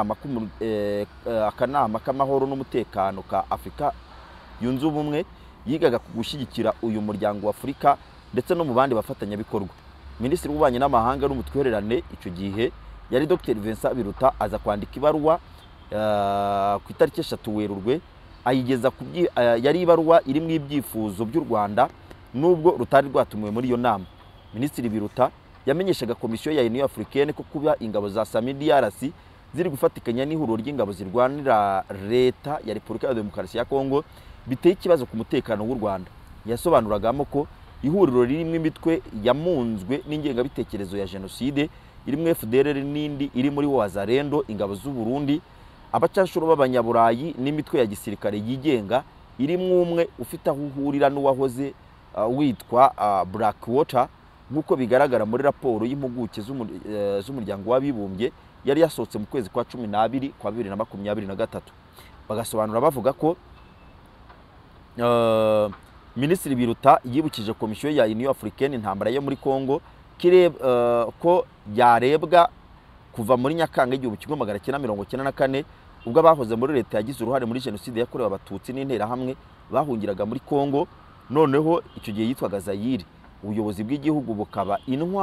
y'akanama k'amahoro n'umutekano ka Afrika yunze ubumwe yigaga ku gushyigikira uyu muryango wa Afrika ndetse no mu bandi bafatanyabikorwa. Minisitiri w'Ububanyi n'Amahanga n'Ubutwererane icyo gihe yari Dr Vincent Biruta aza kwandika ibaruwa ku itariki 3 Werurwe ayigeza yari ibaruwa iri mu ibyifuzo by'u Rwanda nubwo rutari rwatumiwe muri iyo nama. Minisitiri Biruta yamenyeshaga komisiyo ya Union Africaine ko kuba ingabo za SAMIDRC ziri gufatikanya n'ihuriro ry'ingabo zirwanira leta ya Repubulika ya Demokarasi ya Kongo biteye ikibazo ku mutekano w'u Rwanda. Yasobanuragamo ko ihuriro ririmo imitwe yamunzwe n'ingengabitekerezo ya jenoside irimo FDLR n'indi iri muri Wazalendo ingabo z'u Burundi abacashuro b'abanyaburayi n'imitwe ya gisirikare yigenga irimo umwe ufite aho uhurira n'uwahoze witwa Blackwater nk'uko bigaragara muri raporo y'impuguke z'umuryango w'abibumbye yari yasohotse mu kwezi kwa 12 kwa 2023. Bagasobanura bavuga ko Minisitiri Biruta yibukije komisiyo ya Union Africaine intambara yo muri Kongo ko yarebwa kuva muri Nyakanga 1994 ubwo abahoze muri leta yagize uruhare muri jenoside yakorewe abatutsi n'intera hamwe bahungiraga muri Kongo. Noneho icyo gihe yitwaga Zaire. Ubuyobozi bw'igihugu bukabaha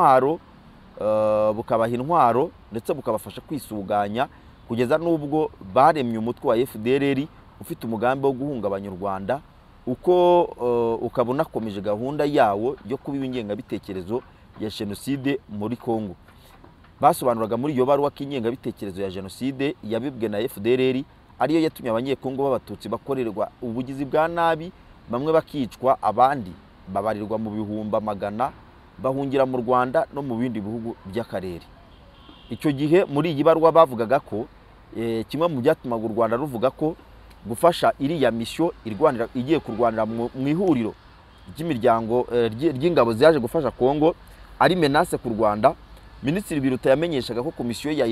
intwaro ndetse bukabafasha kwisuganya kugeza n'ubwo baremye umutwe wa FDLR ufite umugambi wo guhungabanya u Rwanda ukaba unakomeje gahunda yawo yo kuba ingengabitekerezo ya jenoside muri Kongo. Basobanuraga muri iyo baruwa ko ingengabitekerezo ya jenoside yabibwe na FDLR ariyo yatumye abanyekongo b'abatutsi bakorerwa ubugizi bwa nabi bamwe bakicwa abandi babarirwa mu bihumbi magana bahungira mu Rwanda no mu bindi bihugu by'akarere. Icyo gihe muri iyi baruwa bavugaga ko kimwe mu byatumaga u Rwanda ruvuga ko gufasha iriya misyo igiye kurwanira mu ihuriro ry'imiryango ry'ingabo zaje gufasha Kongo ari menace ku Rwanda. Minisitiri Biruta yamenyeshaga ko komisiyo ya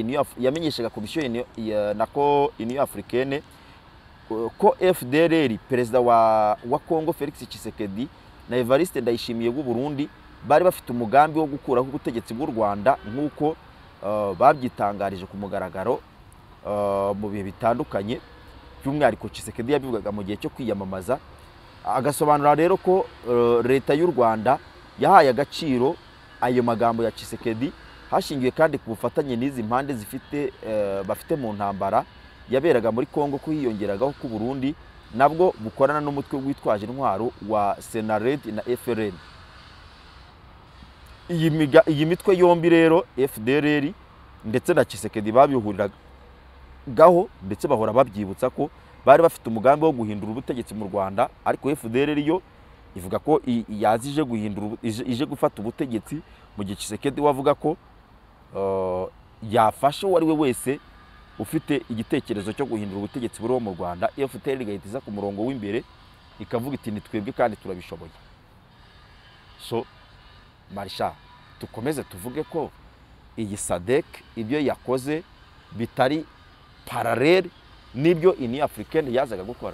Union Africaine ko FDLR perezida wa Kongo Felix Tshisekedi na Evariste Ndayishimiye w'u Burundi bari bafite umugambi wo gukuraho ubutegetsi bw'u Rwanda nk'uko babyitangarije ku mugaragaro mu bihe bitandukanye. By'umwihariko Tshisekedi yabivugaga mu gihe cyo kwiyamamaza. Agasobanura rero ko leta y'u Rwanda yahaye agaciro ayo magambo ya Tshisekedi hashingiwe kandi ku bufatanye n'izi mpande bafite mu ntambara yaberaga muri Kongo ko hiyongeragaho ku Burundi nabwo bukorana n'umutwe witwaje intwaro wa Senared na FRN. Iyi mitwe yombi rero FDLR ndetse na Tshisekedi babihuriragaho ndetse bahora babyibutsa ko bari bafite umugambi wo guhindura ubutegetsi mu Rwanda, ariko FDLR yo ivuga ko yazije ije gufata ubutegetsi mu gihe Tshisekedi wavuga ko yafashe uwo ari we wese ufite igitekerezo cyo guhindura ubutegetsi buriho mu Rwanda. FDLR igahita iza ku murongo w'imbere ikavuga iti nitwebwe kandi turabishoboye. so marisha tukomeze tuvuge ko iyi SADC ibyo yakoze bitari parallel n'ibyo ini africaine yazaga gukora.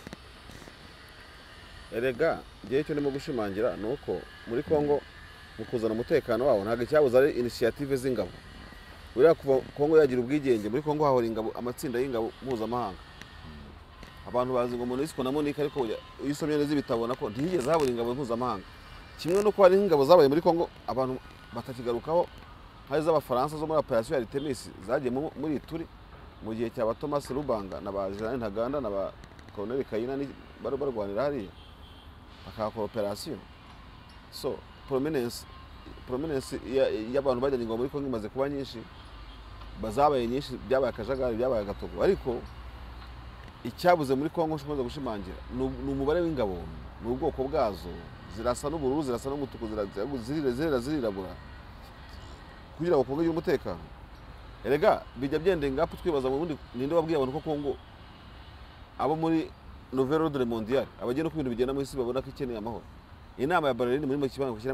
Erega gihe cyo ndimo gushimangira nuko muri Kongo mu kuzana umutekano wawo ntago cyabuze ari initiative z'ingabo. Buriya kuva Kongo yagira ubwigenge muri Kongo hahora ingabo amatsinda y'ingabo mpuzamahanga. Abantu bazi ngo MONUSCO na MONUC ariko uyisomye neza bitabona ko ntiyigeze habura ingabo mpuzamahanga. Kimwe no ko hari ingabo zabaye muri Kongo abantu batakigarukaho hari z'abafaransa zo muri operation ya Artemis zagiye muri Ituri mu gihe cya Thomas Rubanga na ba Jean Ntaganda na ba Colonel Kayina ni bari barwanira hariya bakakora operation. So prominence y'abantu bajyanye ngo muri Kongo imaze kuba nyinshi bazabaye nyinshi byabaye akajagari byabaye agatogo ariko icyabuze muri Kongo nshobora gushimangira ni umubare w'ingabo n'ubwoko bwazo zirasa n'ubururu zirasa n'umutuku zirirabura kugira ngo Kongo y'umutekano. Erega bijya byende ngapo twibaza mu bundi ninde wabwiye abantu ko Kongo abo muri Nouvelle Ordre Mondiale abagiye no kubintu bigenda mu isi babona ko ikeneye amahoro. Inama ya Berlin muri Kibango kushyira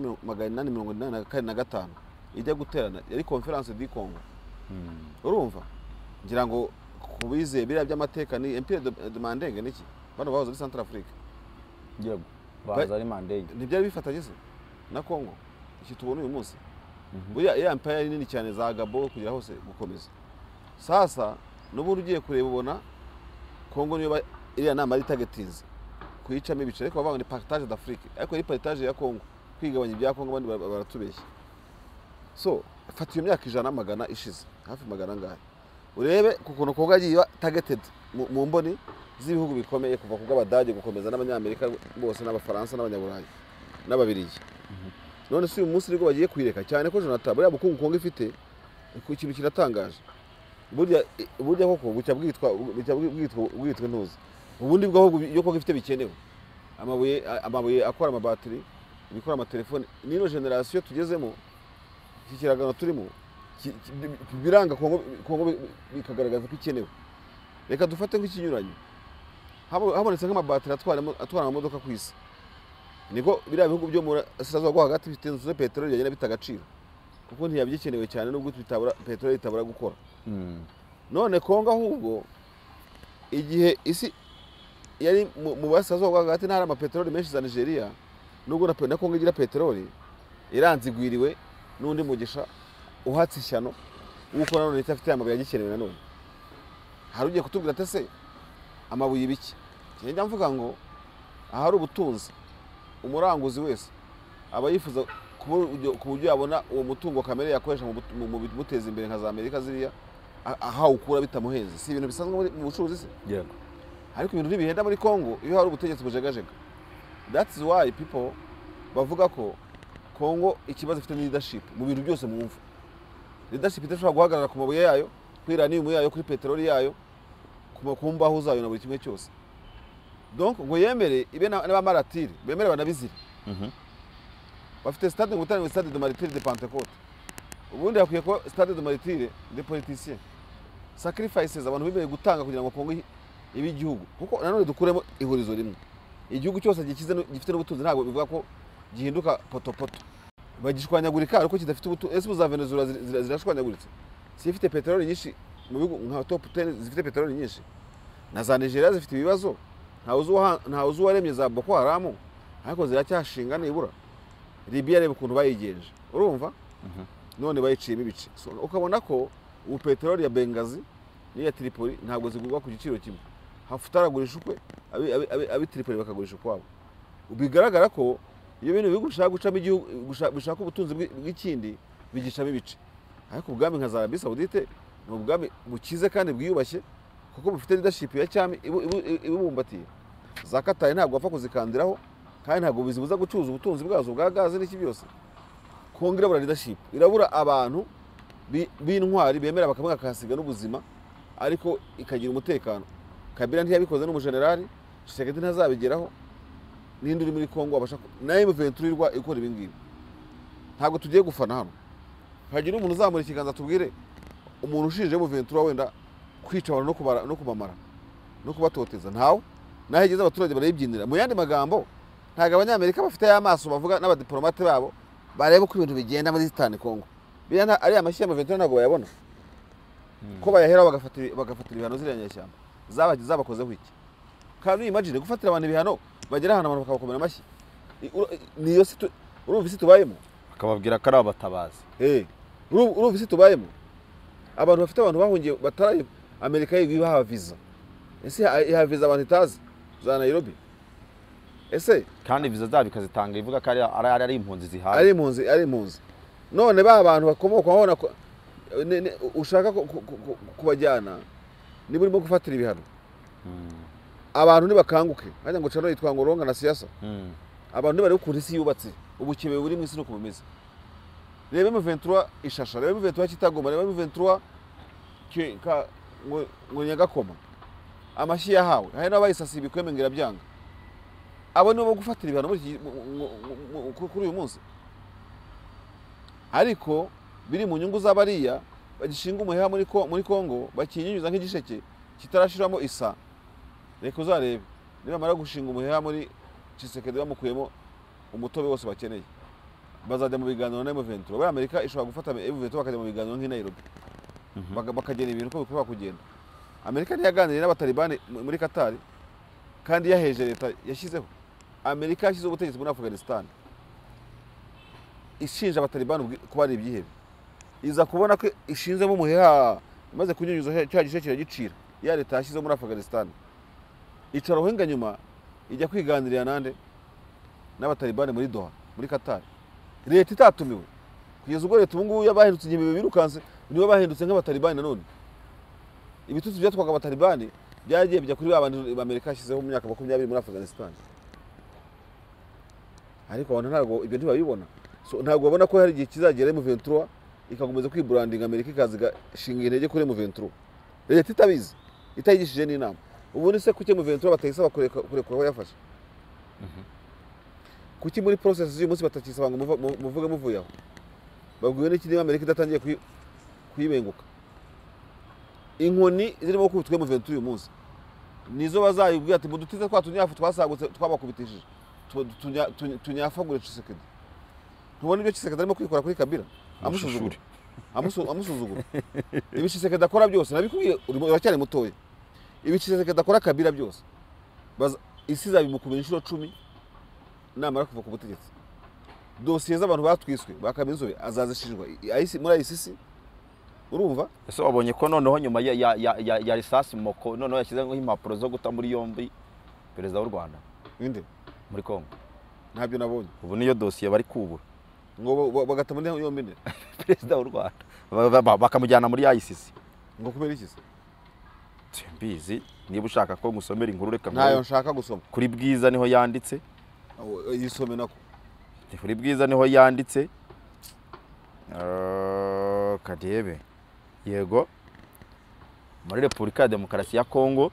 885 ijya guterana yari conference du Congo. Urumva ngira ngo kubize biriya by'amateka ni Empire de Mandenge niki bano bahoze muri Central Africa. Yego bahoze ari Mandenge ntibyari bifatanye se na Kongo iki tubona uyu munsi. Buya ya empire nini cyane za Gabo kugira hose gukomeza. Sasa n'ubundi ugiye kureba ubona Kongo niyo iriya nama ari targetinze kuyicamo ibice ariko bavuga ni partage d'Afrique ariko ari partage ya Kongo kwigabanya ibya Kongo bandi baratubeshya. So fata iyo myaka 100 ishize hafi 100 ngahe urebe kuko Kongo yagiye targeted mu mboni z'ibihugu bikomeye kuva kugabadage gukomeza n'abanyamerika bose n'abafaransa n'abanyaburayi n'ababirigi. None si uyu munsi rego bagiye kwireka cyane ko Jonathan buriya bukungu Kongo ifite ikintu kiratangaje. Burya koko bucya bwitwa ntuzi ubundi bwaho yo Kongo ifite bikenewe amabuye akora amabateri ibikora amatelefone nino generation tugezemo iki kiragano turimo biranga Kongo bikagaragaza ko ikenewe. Reka dufate nk'ikinyuranye habonetse nk'amabateri atwara amamodoka ku isi niko biriya bihugu byo muri Asazo gwa hagati bifite inzu petroli yagenda bitagaciro kuko ntiyabikenewe cyane nubwo tutabura petroli itabura gukora. None Kongo ahubwo igihe isi yari mu Basazo gwa hagati ntara amapetroli menshi za Nigeria nubwo na Kongo igira petroli iranzigwiriwe n'undi mugisha uhatse ishyano uko none itafite amabuye yagikenewe nanone. Hari ugiye kutubwira tese amabuye ibiki cyenda mvuga ngo ahari ubutunzi umuranguzi wese aba yifuza ku buryo yabona uwo mutungo kamere yakoresha mu biteza imbere nka za Amerika ziriya aha ukura bitamuhenze. Si ibintu bisanzwe mu bucuruzi se. Yego. Ariko ibintu ntibihenda muri Kongo iyo hari ubutegetsi bujegajega. That's why people bavuga ko Kongo ikibazo ifite leadership mu bintu byose mwumva. Leadership idashobora guhagarara ku mabuye yayo, kwira ni mu yayo kuri petroli yayo, ku mbaho zayo na buri kimwe cyose. Donc ngo yemere ibe n'abamaratiri bemere banabizira. Bafite stade ngutane stade de martyrs de Pentecôte. Ubundi yakwiye ko stade de martyrs de politiciens. Sacrifices abantu bibeye gutanga kugira ngo Kongo ibi igihugu. Kuko nanone dukuremo ihurizo rimwe. Igihugu cyose gikize gifite n'ubutunzi ntabwo bivuga ko gihinduka potopoto. Bagishwanyagurika ariko kidafite ubutunzi. Ese za Venezuela zirashwanyaguritse. Si ifite petroli nyinshi mu bihugu nka top 10 zifite petroli nyinshi. Na za Nigeria zifite ibibazo. Nta uzu waremye za Boko Haram ariko ziracyashinga nibura. Libya reba ukuntu bayigenje urumva none bayiciyemo ibice. So ukabona ko ubu petroli ya Benghazi n'iya Tripoli ntabwo zigurwa ku giciro kimwe. Hafutaragurisha ukwe abi Tripoli bakagurisha kwabo. Bigaragara ko iyo bintu bigushaka gucamo igihugu gushaka ubutunzi bw'ikindi bigishamo ibice. Ariko ubwami nka za Arabie Saoudite ni ubwami bukize kandi bwiyubashye kuko bufite leadership ya cyami ibubumbatiye. Za Qatar ntabwo bapfa kuzikandiraho kandi ntabwo bizibuza gucuruza ubutunzi bwazo bwa gaze n'iki byose. Kongo irabura leadership, irabura abantu b'intwari bemera bakavuga kasiga n'ubuzima ariko ikagira umutekano. Kabila ntiyabikoze n'umujenerali, Tshisekedi ntazabigeraho. Ninde uri muri Kongo abasha naye muventurirwa ikora ibingibi. Ntabwo tugiye gufana hano. Hagira umuntu uzamura ikiganza tubwire umuntu ushije mu ventura wenda kwica abantu no kubamara no kubatoteza ntawe nahegeze abaturage barayibyinira. Mu yandi magambo ntago abanyamerika bafite y'amaso bavuga n'abadiplomate babo bareba uko ibintu bigenda muri Eastern Congo biriya ari amashyi y'amaventura ntago bayabona ko bayaheraho bagafatira ibihano ziriya nyeshyamba zabakozeho iki kandi imagine gufatira abantu ibihano bagera ahantu abantu bakabakomera amashyi niyo si urumva isi tubayemo akababwira ko ari abatabazi urumva isi tubayemo abantu bafite abantu bahungiye bataraye Amerika yibaha visa ese iha visa abantu itazi za Nairobi ese kandi visa zabo ikazitanga ivuga ko ari impunzi zihaye ari impunzi none ba bantu bakomoka aho ushaka kubajyana niba urimo gufatira ibihano abantu nibakanguke hajya ngo cano yitwa ngo ronga na siasa abantu bari ukuntu isi yubatse ubukebe buri mu isi no kumeze rebe M23 ishasha rebe M23 kitagoma rebe M23 ngo nyagakoma amashyi yahawe hari n'abayisasi bikwemengera byanga abo nibo gufatira ibihano kuri uyu munsi ariko biri mu nyungu z'abariya bagishinga umuheha muri Kongo bakinyunyuza nk'igisheke kitarashiramo isa reka uzarebe nibamara gushinga umuheha muri Tshisekedi bamukuyemo umutobe wose bakeneye bazajya mu biganiro na M23 bari Amerika ishobora gufata M23 bakajya mu biganiro nk'i Nairobi bakagena ibintu ko bikora kugenda Amerika ntiyaganiriye n'abatalibani muri Qatar kandi yaheje leta yashyizeho Amerika yashyize ubutegetsi muri Afghanistan ishinja abatalibani kuba ari ibyihebe iza kubona ko ishinzemo umuheha maze kunyunyuza cya gisheke gicira ya leta yashyize muri Afghanistan icara uhenga nyuma ijya kwiganirira nande n'abatalibani muri Doha muri Qatar leta itatumiwe kugeza ubwo leta ubungubu yabahindutse igihe birukanse nibo bahindutse nk'abatalibani nanone ibitutsi byatwaga abatalibani byagiye bijya kuri babandi Amerika yashyizeho mu myaka 20 muri Afghanistan ariko abantu ntabwo ibyo ntibabibona so ntabwo babona ko hari igihe kizagera M23 ikagomeza kwibrandinga Amerika ikaziga shinga intege kuri M23 leta itabizi itayigishije n'inama ubu ni se kuki M23 batayisaba kurekura aho yafashe kuki muri process z'uyu munsi batakisaba ngo muvuge muvuye aho babwiwe n'iki niba Amerika idatangiye kuyibenguka inkoni zirimo kubitwe M23 uyu munsi nizo bazayibwira ati mudutize twatunyafu twasagutse twabakubitishije tunyafagure Tshisekedi ntubona ibyo Tshisekedi arimo kwikora kuri Kabila amusuzugura ibi Tshisekedi akora byose nabikubwiye uracyari mutoye ibi Tshisekedi akora Kabila byose isi zabimukubira inshuro 10 namara kuva ku butegetsi dosiye z'abantu batwiswe bakaminzobe azazishinjwa muri ICC urumva ese wabonye ko noneho nyuma ya risasi moko noneho yashyizeho impapuro zo guta muri yombi perezida w'u Rwanda inde muri Kongo ntabyo nabonye ubu niyo dosiye bari kubura ngo bagata muri yombi ne perezida w'u Rwanda bakamujyana muri ICC ngo kubera iki se mbizi niba ushaka ko ngusomera inkuru reka ntayo nshaka gusoma kuri Bwiza niho yanditse yisome nako kuri Bwiza niho yanditse kadebe yego muri Repubulika ya Demokarasi ya Kongo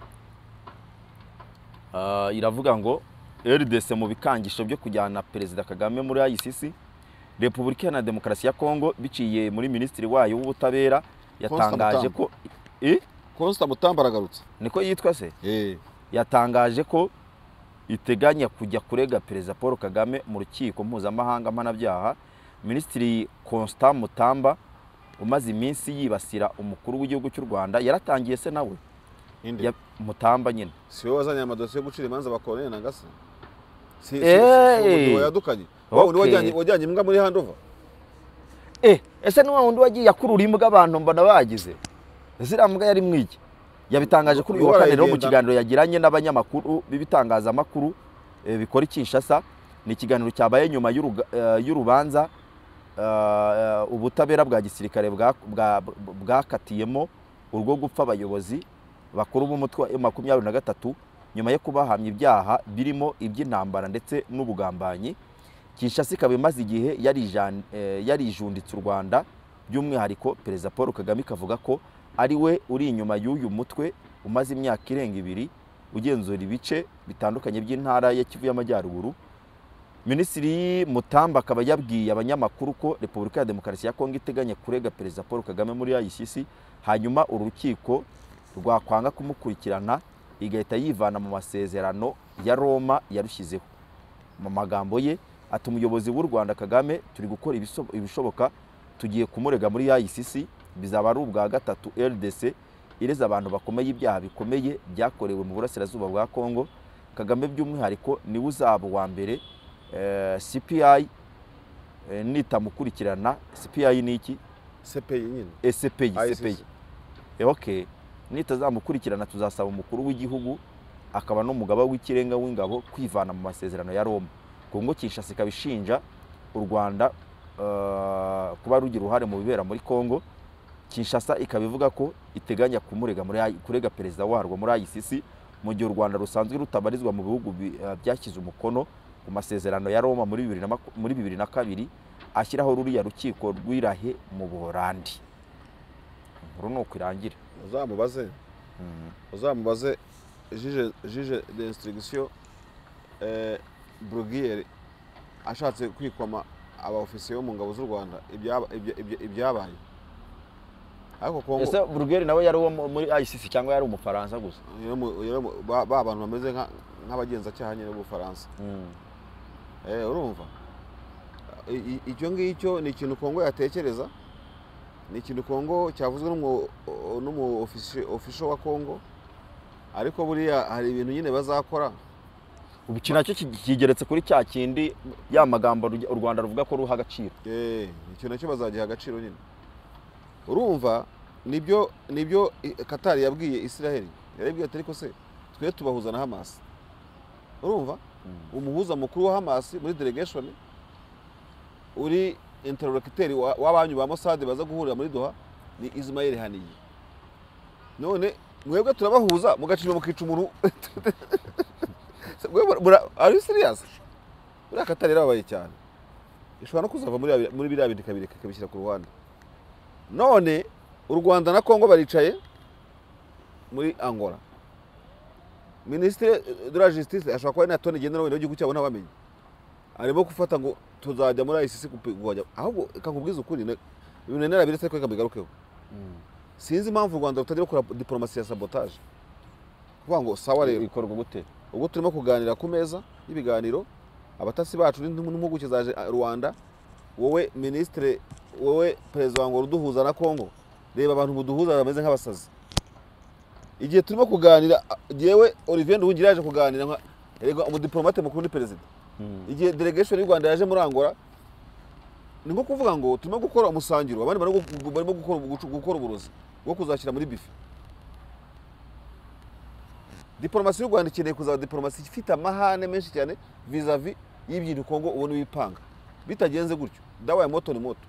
iravuga ngo RDC mu bikangisho byo kujyana Perezida Kagame muri ICC Repubulika ya Demokarasi ya Kongo biciye muri Minisitiri wayo w'ubutabera yatangaje ko Constant Mutamba aragarutse niko yitwa se yatangaje ko iteganya kujya kurega Perezida Paul Kagame mu rukiko mpuzamahanga mpanabyaha Minisitiri Constant Mutamba umaze iminsi yibasira umukuru w'igihugu cy'u Rwanda yaratangiye se nawe Mutamba nyine si wowe wazanye amadosiye yo gucira imanza bakoreye na gase si yadukanye wajyanye imbwa muri handover ese ni wundi wagiye akurura imbwa abantu mbona bagize ziriya mbwa yari mwiki yabitangaje kuri uyu wa kane mu kiganiro yagiranye n'abanyamakuru b'ibitangazamakuru bikora Kinshasa ni ikiganiro cyabaye nyuma y'urubanza ubutabera bwa gisirikare bwakatiyemo urwo gupfa abayobozi bakuru b'umutwe wa 23 nyuma yo kubahamya ibyaha birimo iby'intambara ndetse n'ubugambanyi Kinshasa ikaba imaze igihe yarijunditse u Rwanda by'umwihariko Perezida Paul Kagame kavuga ko ari we uri inyuma y'uyu mutwe umaze imyaka irenga 2 ugenzura ibice bitandukanye by'intara ya Kivu y'Amajyaruguru Minisitiri Mutamba akaba yabwiye abanyamakuru ko Repubulika ya Demokarasi ya Kongo iteganya kurega Perezida Paul Kagame muri ICC hanyuma urukiko rwakwanga kumukurikirana igahita yivana mu masezerano ya Roma yarushyizeho mu magambo ye ati umuyobozi w'u Rwanda Kagame turi gukora ibishoboka tugiye kumurega muri ICC bizaba ari ubwa gatatu RDC ireza abantu bakomeye ibyaha bikomeye byakorewe mu burasirazuba bwa Kongo. Kagame by'umwihariko ni uzaba wa mbere CPI nitamukurikirana. CPI ni iki? CPI nyine. CPI. Okay. Nitazamukurikirana tuzasaba umukuru w'igihugu akaba n'umugaba w'ikirenga w'ingabo kwivana mu masezerano ya Roma. Kongo Kinshasa ikabishinja u Rwanda kuba rugira uruhare mu bibera muri Kongo. Kinshasa ikabivuga ko iteganya kurega perezida warwo muri ICC mu gihe u Rwanda rusanzwe rutabarizwa mu bihugu byashyize umukono ku masezerano ya Roma muri 2002 ashyiraho ruriya rukiko rw'Irahe mu Buholandi. Inkuru nuko irangira. Uzamubaze juge d'instruction Bruguière ashatse kwikwama abaofisiye bo mu ngabo z'u Rwanda ibyabaye. Ariko Kongo ese Bruguière nawe yari uwo muri ICC cyangwa yari umufaransa gusa? Ba abantu bameze nk'abagenza cyaha nyine mu Bufaransa. Urumva icyo ngicyo ni ikintu Kongo yatekereza, ni ikintu Kongo cyavuzwe n'umu official wa Kongo, ariko buriya hari ibintu nyine bazakora. Ubu kinacyo kigeretse kuri cya kindi ya magambo u Rwanda ruvuga ko ruha agaciro. Icyo nacyo bazagiha agaciro nyine. Urumva nibyo Qatar yabwiye Israel, yarabwiye ati ariko se twe tubahuza na Hamas. Urumva umuhuza mukuru wa Hamas muri delegation uri interlocuteur w'abanyu ba Mossad baza guhurira muri Doha ni Ismail Haniyeh. None mwebwe turabahuza mugacima mukica umuntu. Ari serious? Uri Qatar yarabaye cyane. Ishobora no kuzava muri biriya bintu kabishyira ku Rwanda. None u Rwanda na Kongo baricaye muri Angola. Ministre de la Justice ashobora kuba na Tony General w'igihugu cyabo n'abamenye. Arimo gufata ngo tuzajya muri ICC kugwajya. Ahubwo kankubwiza ukuri ibintu narabiretse ko kabigarukeho. Sinzi impamvu u Rwanda rutagira gukora diplomasi ya sabotage. Kuvuga ngo sawa rero ikorwa gute? Ubwo turimo kuganira ku meza y'ibiganiro abatasi bacu n'impuguke zaje Rwanda, wowe ministre, wowe perezida wango ruduhuza na Kongo, reba abantu buduhuza bameze nk'abasazi. Igihe turimo kuganira jewe Olivier Nduhungira yaje kuganira erega umudiplomate mukuru ni perezida. Igihe delegation y'u Rwanda yaje muri Angola ni nko kuvuga ngo turimo gukora umusangiro, abandi barimo gukora uburozi bwo kuzashyira muri bife. Diplomasi y'u Rwanda ikeneye kuzaba diplomasi ifite amahane menshi cyane vis-a-vis y'ibintu Kongo ubona bipanga. Bitagenze gutyo dawa ya moto ni moto.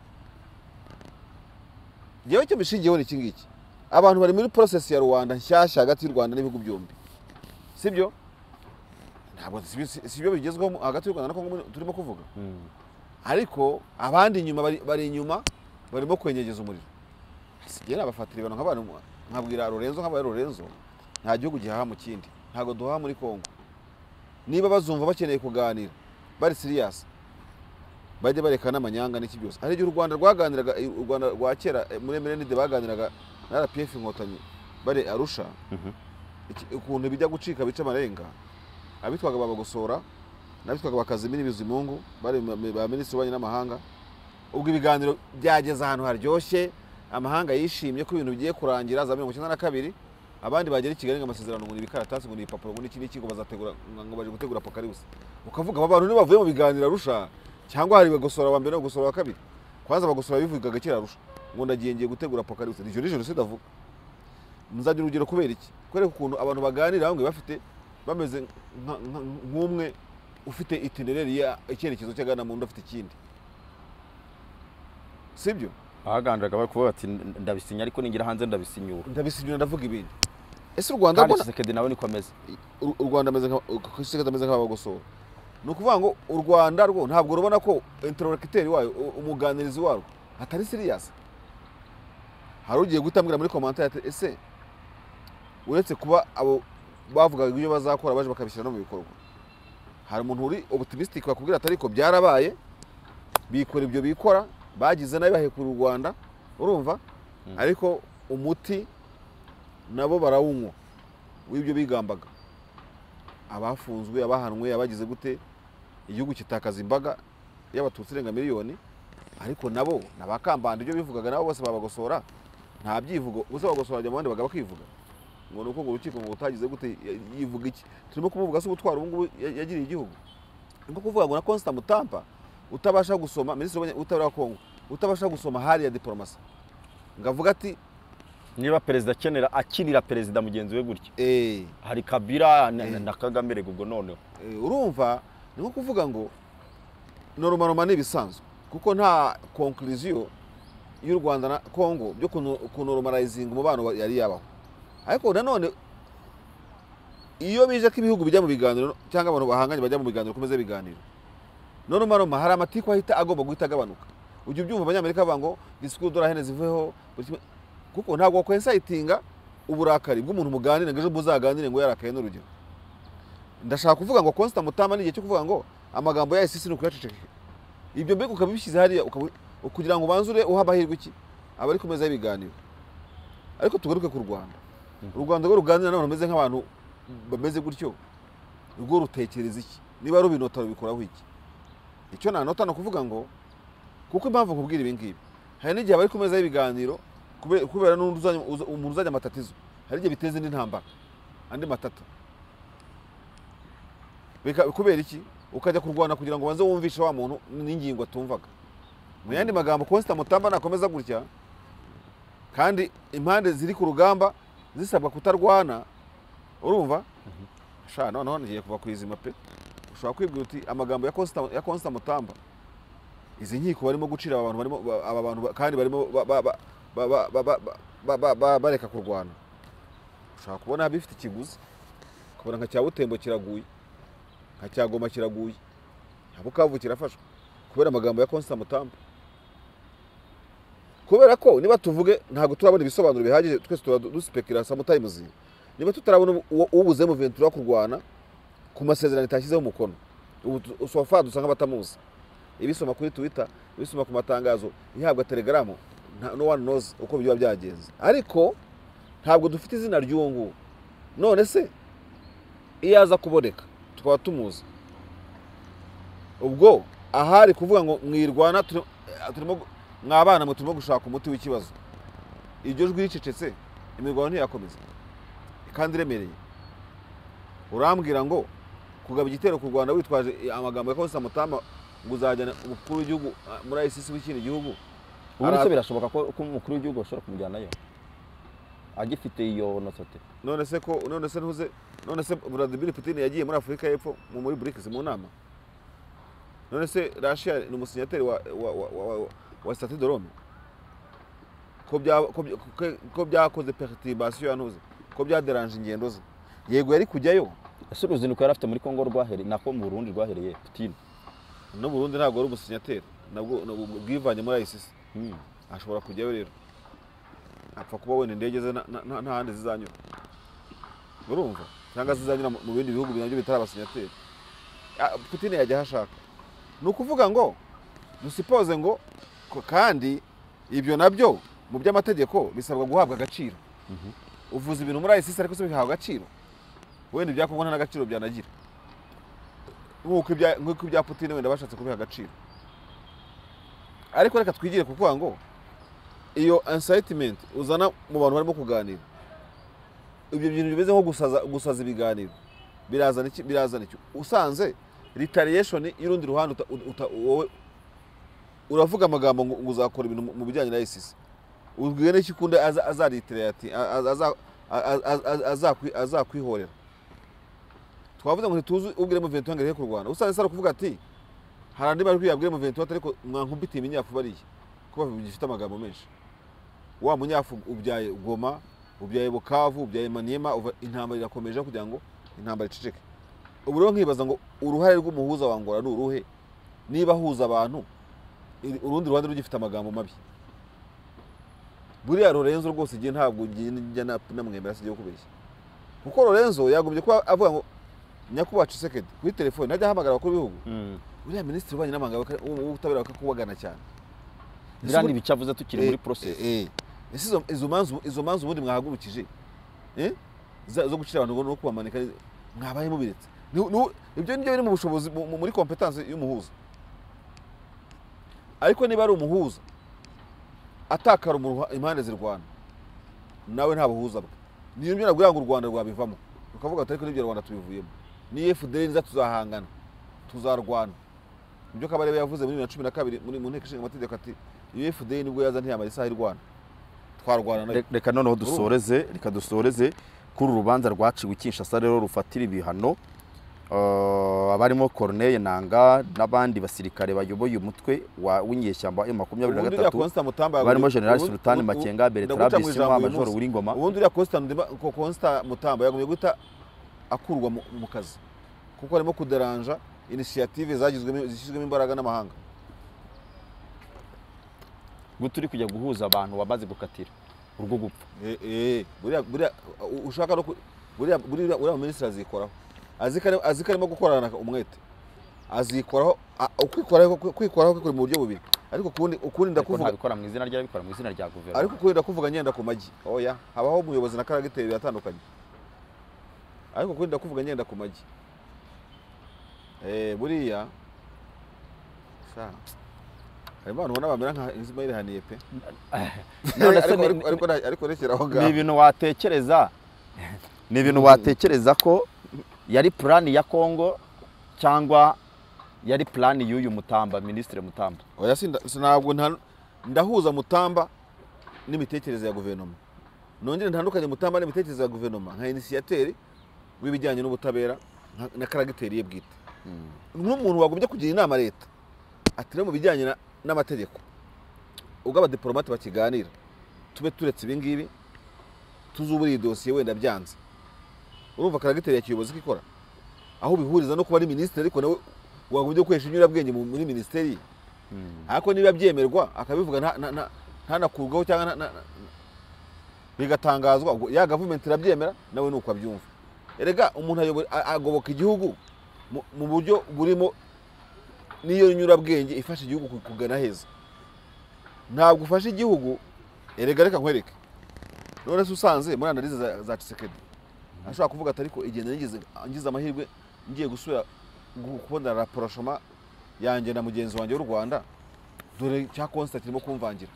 Jewe cyo bishingiyeho ni kingiki. Abantu bari muri process ya Rwanda nshyashya hagati y'u Rwanda n'ibihugu byombi. Sibyo? Ntabwo sibyo bigezweho hagati y'u Rwanda na Kongo turimo kuvuga. Ariko abandi inyuma bari inyuma barimo kwenyegeza umuriro. Sigera abafatira ibintu nk'abantu nkabwira Lorenzo nk'abaye Lorenzo nta gihugu gihaha mu kindi, ntago duhaha muri Kongo. Niba bazumva bakeneye kuganira bari serious bajye barekana amanyanga n'iki byose. Ari u Rwanda rwaganiraga, u Rwanda rwa kera muri MND baganiraga na RPF Inkotanyi bari Arusha. Ukuntu bijya gucika bica amarenga, abitwaga babagosora n'abitwaga bakazimira ibizimungu bari ba minisitiri w'abanye n'amahanga. Ubwo ibiganiro byageze ahantu haryoshye, amahanga yishimye ko ibintu bigiye kurangira za 1992. Abandi bagera i Kigali amasezerano ngo ni bikaratasi ngo ni ipapuro ngo n'iki n'iki ngo bazategura ngo baje gutegura apocalypse. Ukavuga aba bantu ni bavuye mu biganiro Arusha cyangwa hari bagosora wa mbere no gusora wa kabiri. Kwanza bagosora bivugaga kera Arusha ngo ndagiye ngiye gutegura apocalypse. Ni jenoside avuga. Muzajya urugero kubera iki? Kwereka ukuntu abantu baganira bamwe bafite bameze nk'umwe ufite itinerary ya icyerekezo cy'agana mu ndafite ikindi. Sibyo? Ahagandiraga bari kuvuga ati ndabisinya ariko ningira hanze ndabisinyura ndavuga ibindi. Ese u Rwanda mbona Tshisekedi nawe niko ameze. U Rwanda ameze Tshisekedi ameze nk'abagosora. No kuvuga ngo u Rwanda rwo ntabwo rubona ko interlocuteur wayo umuganirizi warwo atari serious. Hari ugiye gutambwira muri commentaire ese uretse kuba abo bavugaga ibyo bazakora baje bakabishyira no mu bikorwa. Hari umuntu uri optimistic bakubwira atari ko byarabaye bikora ibyo bikora bagize nabi bahekura u Rwanda. Urumva? Ariko umuti nabo barawunywa w'ibyo bigambaga. Abafunzwe abahanwe abagize gute igihugu kitakaza imbaga y'abatutsi irenga miliyoni, ariko nabo nabakambanda ibyo bivugaga nabo bose babagosora nta byivugo gusa bagosora ajya mu bandi bagaba kivuga ngo nuko ngo urukiko ngo utagize gute yivuga iki. Turimo kumuvuga se ubutwara ubungu yagiriye igihugu, nko kuvuga ngo na Constant Mutampa utabasha gusoma minisitiri w'ubutabera wa Kongo utabasha gusoma hali ya diplomasi ngavuga ati niba perezida akinira perezida mugenzi we gutya hari Kabila na Kagame rego ubwo noneho urumva ni nko kuvuga ngo noroma n'ibisanzwe kuko nta conclusion y'u Rwanda na Kongo byo kunormalizinga umubano yari yabaho. Ariko nanone iyo bije ko ibihugu bijya mu biganiro cyangwa abantu bahanganye bajya mu biganiro komeze biganiro noroma hari amatiko ahita agomba guhita agabanuka. Ujye ubyumva abanyamerika bavuga ngo discours de la haine ziveho kuko ntabwo kwensitinga uburakari bw'umuntu muganira ngo ejo muzaganire ngo yarakaye n'urugero. Ndashaka kuvuga ngo Constant Mutampa ni igihe cyo kuvuga ngo amagambo ya ICC n'ukuyaceceka. Ibyo mbega ukabibishyize hariya kugira ngo banzure uhabahirwe iki abari komeza ibiganiro. Ariko tugaruke ku Rwanda. U Rwanda rwo ruganira n'abantu bameze nk'abantu bameze gutyo rwo rutekereza iki niba rubinota rubikoraho iki. Icyo nanota no kuvuga ngo kuko impamvu kubwira ibi ngibi hari n'igihe bari komeza ibiganiro kubera umuntu uzajya amatatizo hari igihe biteze indi ntambara andi matata kubera iki ukajya kurwana kugira ngo banze wumvishe wa muntu n'ingingo atumvaga. Mu yandi magambo Constant Mutampa nakomeza gutya kandi impande ziri ku rugamba zisabwa kutarwana urumva sha none ngiye kuva kwizima pe ushobora kwibwira uti amagambo ya Constant Mutampa izi nkiko barimo gucira aba bantu kandi barimo bareka kurwana ushaka kubona bifite ikiguzi kubona nka cya Butembo kiraguye nka cya Goma kiraguye abo Kavu kirafashwe kubera amagambo ya Constant Mutampa. Kubera ko niba tuvuge ntago turabona ibisobanuro bihagije twese duspekira sometimes niba tutarabona ubuze mu Ventura kurwana ku masezerano itashyizeho umukono usofa dusanga batamuzi ibisoma kuri Twitter ibisoma ku matangazo ihabwa Telegram no one knows uko biba byagenze. Ariko ntabwo dufite izina ry'uwo none se iyo aza kuboneka tukaba tumuzi ubwo ahari kuvuga ngo mwirwana turimo mwabana mu turimo gushaka umuti w'ikibazo iryo jwi ricecetse imirwano ntiyakomeza kandi iremereye. Urambwira ngo kugaba igitero ku Rwanda witwaje amagambo ya Constant Mutampa ngo uzajyana umukuru w'igihugu muri ICC w'ikindi gihugu ubu se birashoboka ko umukuru w'igihugu ashobora kumujyanayo agifite iyo notote none se Vladimir Putin yagiye muri Afurika y'Epfo muri BRICS mu nama none se Russia ni umusinyateri wa Statut de Rome ko byakoze perturbation yanuze ko byaderanje ingendo ze yego yari kujyayo ese uruzinduko yari afite muri Kongo rwahereye nako mu Burundi rwahereye Putin no Burundi ntabwo ari umusinyateri nabwo bwivanye muri ICC ashobora kujyayo rero apfa kuba wenda indege ze nta handi zizanyura urumva cyangwa zizanyura mu bindi bihugu binabyo bitari abasinyateri Putin yajya hashaka ni ukuvuga ngo dusipoze ngo kandi ibyo nabyo mu by'amategeko bisabwa guhabwa agaciro. Uvuze ibintu muri ICC ariko se bihawe agaciro wenda ibyakongo nta n'agaciro byanagira nk'uko ibya Putin wenda bashatse kubiha agaciro. Ariko reka twigire kuvuga ngo iyo incitement uzana mu bantu barimo kuganira ibyo bintu bimeze nko gusaza ibiganiro birazana iki usanze retaliation y'urundi ruhande wowe uravuga amagambo ngo uzakora ibintu mu bijyanye na ICC ubwene kikunda azaritere ati azakwihorera. Twavuze ngo ntituzi ubwire mu Ventura ngere ku Rwanda usanze sara kuvuga ati harandi bari kwiyabwire mu Ventura ariko mwankubitiye iminyafu bariye kuba bifite amagambo menshi wa munyafu ubyaye Goma ubyaye Bukavu ubyaye Maniema intambara irakomeje kugira ngo intambara iceceke. Ubu rero nkibaza ngo uruhare rw'umuhuza wa Angola ni uruhe niba huza abantu urundi ruhande rugifite amagambo mabi. Buriya Lorenzo rwose igihe ntabwo njya namwemera sigiye kubeshya kuko Lorenzo yagombye kuba avuga ngo nyakubahwa Tshisekedi kuri telefone najya hamagara abakuru b'ibihugu uriya minisitiri w'ububanyi n'amahanga w'ubutabera bakakubagana cyane birandi bicavuze tukiri muri process izo manzu ubundi mwahagurukije zo gucira abantu no kubamanika mwabaye mubiretse ibyo nibyo biri mu bushobozi muri competence y'umuhuza. Ariko niba ari umuhuza atakara impande zirwana nawe nta buhuza bwe, niyo byo nabwira ngo u Rwanda rwabivamo ukavuga ati ariko n'ibyo Rwanda tubivuyemo, ni FDL nza tuzahangana tuzarwana. Ibyo Kabarebe yavuze muri 2012 mu nteko ishinga amategeko ati iyo FDL nibwo yaza ntiyamara isaha irwana twarwana nayo. Reka noneho dusoreze kuri urubanza rwaciwe Kinshasa rero rufatira ibihano abarimo Corneille Nanga n'abandi basirikare bayoboye umutwe w'inyeshyamba M23 barimo General Sultan Makenga, Bertrand Bisimwa, Major Uwingoma. Ubundi uriya Constant Mutamba yagumye guta akurwa mu kazi kuko arimo kuderanja initiative zishyizwemo imbaraga n'amahanga. Turi kujya guhuza abantu wamaze gukatira urwo gupfa. Buriya ushaka no buriya ministre azikoraho azikarimo gukorana umwete, azikoraho kwikoraho mu buryo bubiri. Ariko ukundi ndakuvuga bikora mu izina rya bikora mu izina rya guverinoma. Ariko ukundi ndakuvuga ngenda ku magi oya habaho umuyobozi na karagiteri yatandukanye. Ariko ukundi ndakuvuga ngenda ku magi buriya abantu ubona bamera nka Ismail Haniye pe. Ariko rekeraho ngaho. Ni ibintu watekereza ko yari plan ya Kongo cyangwa yari plan y'uyu Mutamba, Ministre Mutamba? Oya sinabwo ndahuza Mutamba n'imitekerereze ya guverinoma. Nongere ntandukanye Mutamba n'imitekerereze ya guverinoma nka initiateur w'ibijyanye n'ubutabera na karagiteri ye bwite. N'umuntu wagombye kugira inama leta atire mu bijyanye n'amategeko. Ubwo abadiplomate bakiganira tube turetse ibingibi tuzuburi dosiye wenda byanze. Urumva karagiteri ya kiyobozi kikora aho bihuriza no kuba ari ministre, ariko nawe wagombye kwesha inyurabwenge muri ministeri. Ariko niba byemerwa akabivuga ntanakurwaho cyangwa bigatangazwa ya government irabyemera nawe nuko abyumva. Erega umuntu agoboka igihugu mu buryo burimo niyo nyurabwenge ifasha igihugu kugana heza. Ntabwo ufasha igihugu erega reka nkwereke none se usanze muri analize za Tshisekedi ashobora kuvuga ati ariko igenda ngize amahirwe ngiye gusubira kubona rapprochement yanjye na mugenzi wanjye w'u Rwanda dore cya Constant kirimo kumvangira.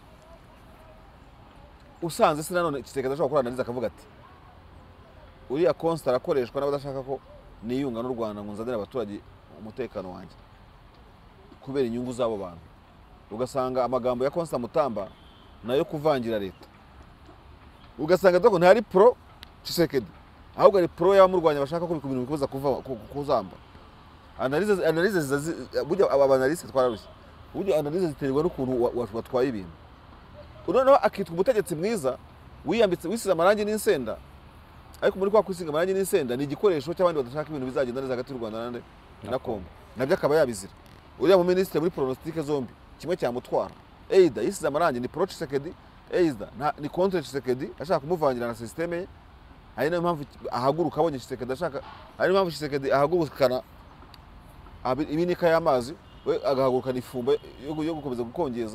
Usanze se nanone Tshisekedi ashobora gukora analize akavuga ati uriya Constant arakoreshwa n'abadashaka ko niyunga n'u Rwanda ngo nzanire abaturage umutekano wanjye kubera inyungu zabo bantu. Ugasanga amagambo ya Constant Mutamba nayo kuvangira leta. Ugasanga doko ntari pro Tshisekedi ahubwo ari pro y'abamurwanya bashaka ko ibintu bikoza kuzamba. Analyze burya abanaliste twararushye. Burya analyze ziterwa n'ukuntu watwaye ibintu. Unoneho akitwa umutegetsi mwiza wiyambitse wisize amarangi n'insenda, ariko muri kwa kwisiga amarangi n'insenda ni igikoresho cy'abandi badashaka ibintu bizagenda neza hagati y'u Rwanda na Kongo. Nabyo akaba yabizira. Uriya mu ministre muri pronostique zombi kimwe cyamutwara. Eida yisize amarangi ni pro Tshisekedi, Eida ni contre Tshisekedi ashaka kumuvangira na systeme ye. Ari nayo mpamvu ahaguruka abonye Tshisekedi ashaka, ari mpamvu Tshisekedi ahagurukana ibinika y'amazi we agahagurukana ifumba yo gukomeza gukongeza.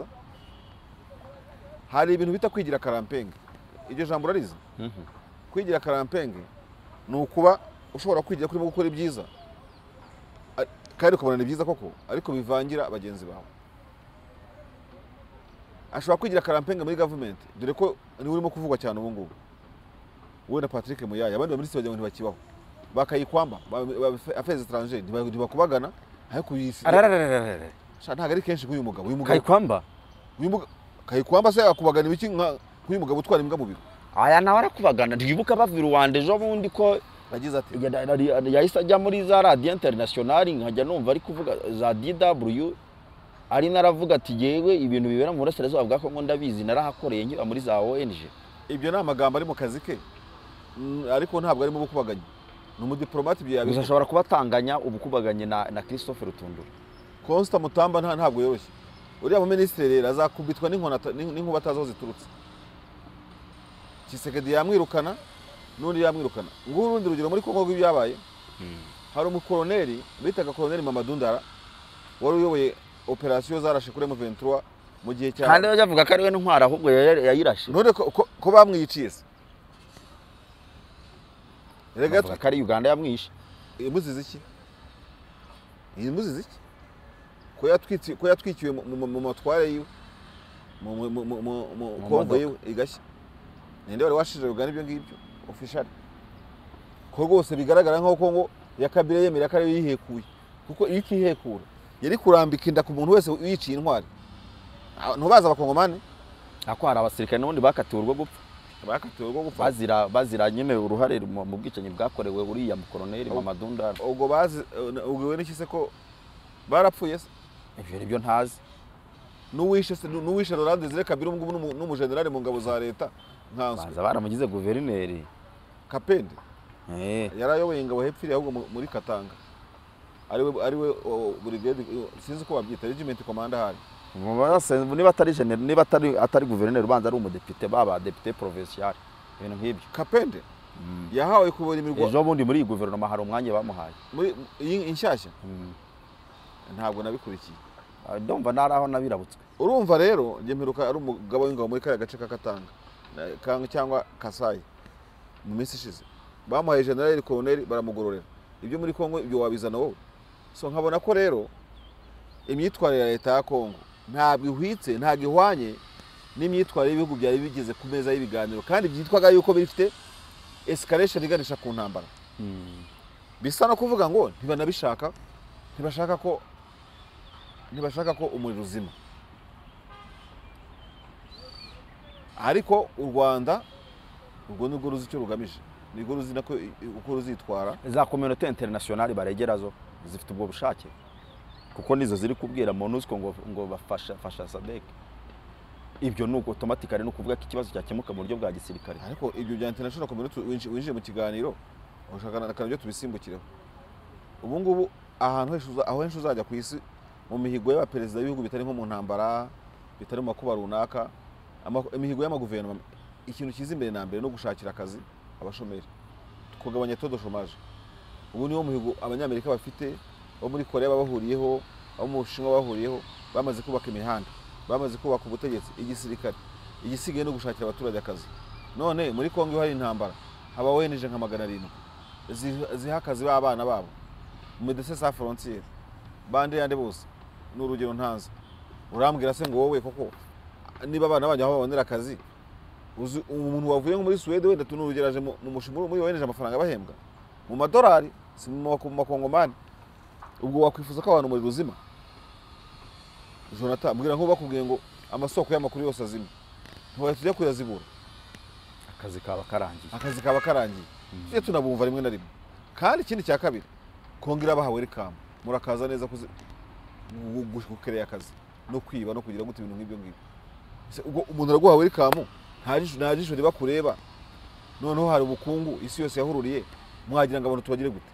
Hari ibintu bita kwigira karampenge. Iryo jambo rarize kwigira karampenge ni ukuba ushobora kwigira kurimo gukora ibyiza kandi ukabona ni byiza koko ariko bivangira abagenzi bawe. Ashobora kwigira karampenge muri government dore ko ni urimo kuvugwa cyane ubu ngubu. We na Patrick Muyaya abandi baministre bajya ntibakibaho bakayikwamba affaires étrangères ntibakubagana ariko yisi ntabwo ari kenshi k'uyu mugabo. Kayikwamba se akubagana ibiki k'uyu mugabo utwara imbwa mu biro. Aya nawe arakubagana ndibuka bava Rwanda ejo bundi ko yagize ati yahise ajya muri za radio international nkajya numva ari kuvuga za DW ari naravuga ati yewe ibintu bibera mu burasirazuba bwa Kongo ndabizi narahakoreye ngira muri za ONG. Ibyo ni amagambo ari mu kazi ke ariko ntabwo arimo gukubaganya. Ni umudiplomate byabizi. Uzashobora kubatanganya ubukubaganye na Christophe Rutundura. Constant Mutamba ntabwo yoroshye. Uriya mu ministre rero azakubitwa n'inkuba atazo ziturutse. Tshisekedi yamwirukana n'undi yamwirukana. Ngurundi rugero muri Kongo byabaye. Hari umukoloneli bitaga koloneli Mamadou Ndara wari uyoboye operation zarashe kuri M23 mu gihe cya kandi bavuga ko ari we ntwara ahubwo yayirashe. None ko bamwiciye se. Rega kari Uganda yamwishe. imuzize iki imuzize iki ko yatwikiwe mu matware yiwe mu kongo yiwe igashya ninde wari washije Uganda ibyo ngibyo official ko rwose bigaragara nkaho Kongo ya Kabila yemera ko ari yihekuye kuko iyo ikihekura yari kurambika inda ku muntu wese yiciye intwari ntubaza abakongomani ako hari abasirikare n'ubundi bakatiwe urwo gupfa bazira nyine uruhare mu bwicanyi bwakorewe uriya mu koloneli Mamadou Ndara ubwo ubwo n'iki se ko barapfuye se ivyo nibyo ntazi n'uwishe Laurent Désiré Kabila n'umujenerali mu ngabo za leta nkanswe baramugize guverineri Kapende yarayoboye ingabo hepfiri ahubwo muri Katanga ariwe brigade sinzi ko babyita regiment commander hari niba atari guverineri ubanza ari umudepite baba depute provincial ibintu nk'ibyo Kapende yahawe kubona imirwa ejo bundi muri guverinoma hari umwanya bamuhaye muri inshyashya ntabwo nabikurikiye ndumva naraho nabirabutswe urumva rero nge mperuka ari umugabo w'ingabo muri kaya gace ka Katanga cyangwa Kasai mu minsi ishize bamuhaye general colonel baramugororera ibyo muri Kongo ibyo wabizana wowe so nkabona ko rero imyitwarire ya leta ya Kongo ntabwo ihwitse ntabwo ihwanye n'imyitwarire y'ibihugu byari bigeze ku meza y'ibiganiro kandi byitwaga yuko bifite escalation iganisha ku ntambara bisa no kuvuga ngo ntibashaka ko umuriro uzima ariko u Rwanda urwo nirwo ruzi icyo rugamije nirwo ruzi nako uko ruzitwara za communauté internationale baregerazo zifite ubwo bushake kuko nizo ziri kubwira MONUSCO ngo bafasha SADC ibyo nuko automatically no kuvuga ko ikibazo cyakemuka mu buryo bwa gisirikare ariko ibyo bya international community winjije mu kiganiro ushaka nakanyo tubisimbukireho ubu ngubu aho henshi uzajya ku isi mu mihigo y'abaperezida b'ibihugu bitari nko mu ntambara bitari mu makuba runaka imihigo y'amaguverinoma ikintu kiza imbere na mbere no gushakira akazi abashomeri tukugabanya todo chômage ubu niwo muhigo abanyamerika bafite bo muri Korea babahuriyeho abo mu Bushinwa bahuriyeho bamaze kubaka imihanda bamaze kubaka ubutegetsi igisirikare igisigaye no gushakira abaturage akazi none muri Kongo hari intambara haba weneje nka 700 zihakazi b'abana babo mu Médecins Sans Frontières bande yande bose n'urugero ntanze urambwira se ngo wowe koko niba abana bajya babonera akazi umuntu wavuye muri Sweden wenda tunurugeraje mu mushimuro muri weneje amafaranga bahembwa mu madolari si mu makongomani ubwo wakwifuza ko abantu muri ruzima Jonathan mbwira nko bakubwiye ngo amasoko y'amakuru yose azima ntiwaye tujya kuyazibura akazi kaba karangiye tujye tunabumva rimwe na rimwe kandi ikindi cya kabiri kongera baha welcome murakaza neza gukereye akazi no kwiba no kugira gute ibintu nk'ibyo ngibyo ubwo umuntu araguha welcome nta jisho riba kureba noneho hari ubukungu isi yose yahururiye mwagira ngo abantu tubagire gute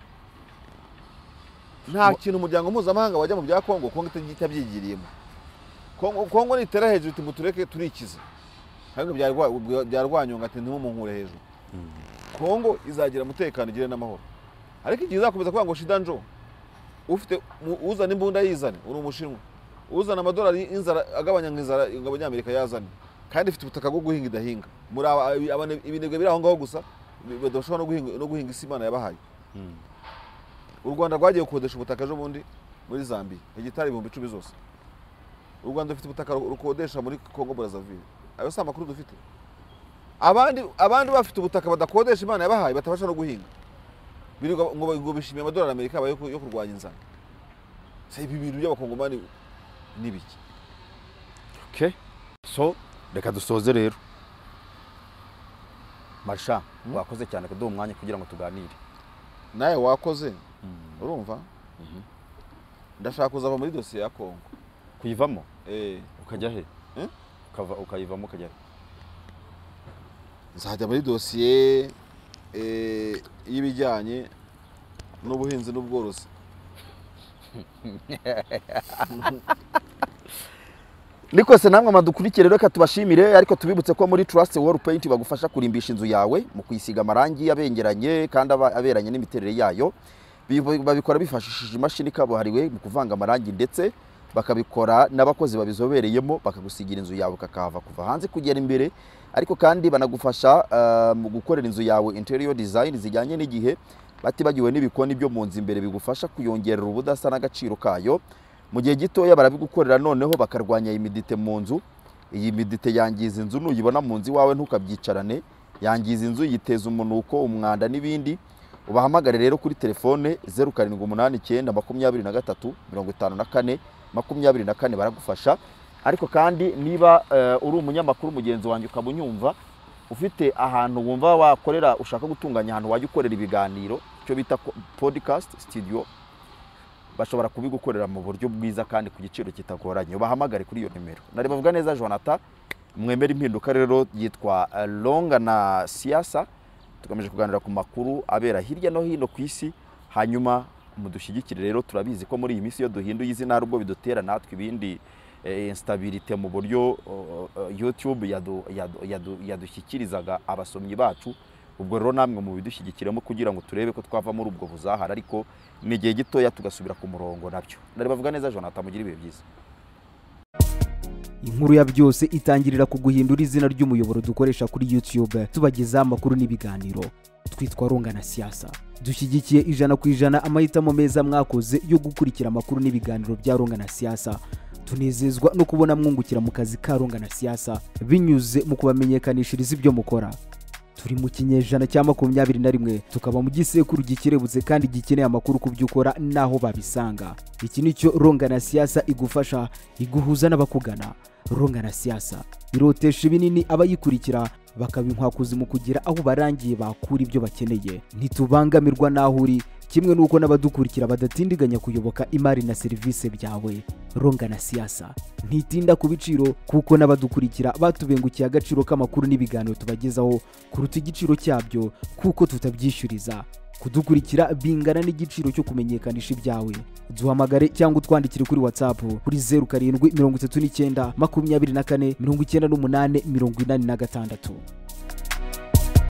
nta kintu umuryango mpuzamahanga wajya mu bya Kongo itabyigiriyemo Kongo nitera hejuru iti mutureke turikize kandi byarwanyonga ati ntimunkure hejuru Kongo izagira umutekano igire n'amahoro ariko igihe izakomeza kuvuga ngo shida njo ufite uzana imbunda yizane uri umushinwa uzana amadolari inzara agabanya nk'inzara abanyamerika yazane kandi ifite ubutaka bwo guhinga idahinga muri abane ibinebwe biri aho ngaho gusa badashobora no guhinga isi Imana yabahaye u Rwanda rwagiye gukodesha ubutaka ejo bundi muri Zambia hegitari 10,000 zose u Rwanda rufite ubutaka rukodesha muri Congo Brazzaville ayo si amakuru dufite abandi bafite ubutaka badakodesha Imana yabahaye batabasha no guhinga birirwa ngo bishimiye amadolari Amerika yo kurwanya inzara se ibi bintu by'abakongomani nibiki okay so reka dusoze rero Marsha wakoze cyane kuduha umwanya kugira ngo tuganire naye wakoze urumva ndashaka kuzava muri dosiye ya Kongo kuyivamo ukajya he ukayivamo ukajya nzajya muri dosiye y'ibijyanye n'ubuhinzi n'ubworozi Nikose namwe amadukurikire reka tubashimire ariko tubibutse ko muri Trust Wall Paint bagufasha kurimbisha inzu yawe mu kwisiga amarangi abengeranye kandi aberanye n'imiterere yayo babikora bifashishije imashini kabuhariwe mu kuvanga amarangi ndetse bakabikora n'abakozi babizobereyemo, bakagusigira inzu yawe kakava kuva hanze kugera imbere, ariko kandi banagufasha mu gukorera inzu yawe interior design zijyanye n'igihe, batibagiwe n'ibikoni byo mu nzu imbere bigufasha kuyongerera ubudasa n'agaciro kayo. Mu gihe gitoya barabigukorera noneho bakarwanya imidite mu nzu. Iyi midite yangiza inzu, nuyibona mu nzu iwawe ntukabyicarane, yangiza inzu, yiteza umunuko, umwanda n'ibindi. Ubahamagare rero kuri telefone 0789 23 54 24 baragufasha. Ariko kandi niba uri umunyamakuru mugenzi wanjye ukabunyumva, ufite ahantu wumva wakorera, ushaka gutunganya ahantu wajya ukorera ibiganiro, cyo bita podcast studio, bashobora kubigukorera mu buryo bwiza kandi ku giciro kitagoranye. Ubahamagare kuri iyo nimero. Nari bavuga neza Jonathan, mwemera impinduka rero yitwa Longa na Siasa. Tugamije kuganira ku makuru abera hirya no hino ku isi, hanyuma mudushyigikire rero. Turabizi ko muri iyi minsi yo duhinduye izina rubwo bidutera natwe ibindi instabilité mu buryo YouTube yadushyikirizaga abasomyi bacu. Ubwo rero namwe mu bidushyigikiremo kugira ngo turebe ko twava muri ubwo buzahara, ariko ni igihe gitoya tugasubira ku murongo nabyo. Nari bavuga neza Jonathan, mugira ibihe byiza. Inkuru ya byose itangirira ku guhindura izina ry'umuyoboro dukoresha kuri YouTube tubagezaho amakuru n'ibiganiro. Twitwa Longa na Siasa. Dushyigikiye 100% amahitamo meza mwakoze yo gukurikira amakuru n'ibiganiro bya Longa na Siasa. Tunezezwa no kubona mwungukira mu kazi ka Longa na Siasa binyuze mu kubamenyekanishiriza ibyo mukora. Turi mu kinyejana cya 21, tukaba mu gisekuru gikerebutse kandi gikeneye amakuru ku byo ukora naho babisanga. Iki nicyo Longa na Siasa igufasha, iguhuza n'abakugana. Longa na Siasa irotesha ibinini abayikurikira bakabinkwakuzi mu kugira aho barangiye bakura ibyo bakeneye. Ntitubangamirwa naho uri, kimwe nuko n'abadukurikira badatindiganya kuyoboka imari na serivisi byawe. Longa na Siasa ntitinda ku biciro, kuko n'abadukurikira batubengukiye agaciro k'amakuru n'ibiganiro tubagezaho kuruta igiciro cyabyo, kuko tutabyishyuriza. Kudukurikira bingana n'igiciro cyo kumenyekanisha ibyawe. Duhamagare cyangwa utwandikire kuri WhatsApp kuri 0739 24 98 86.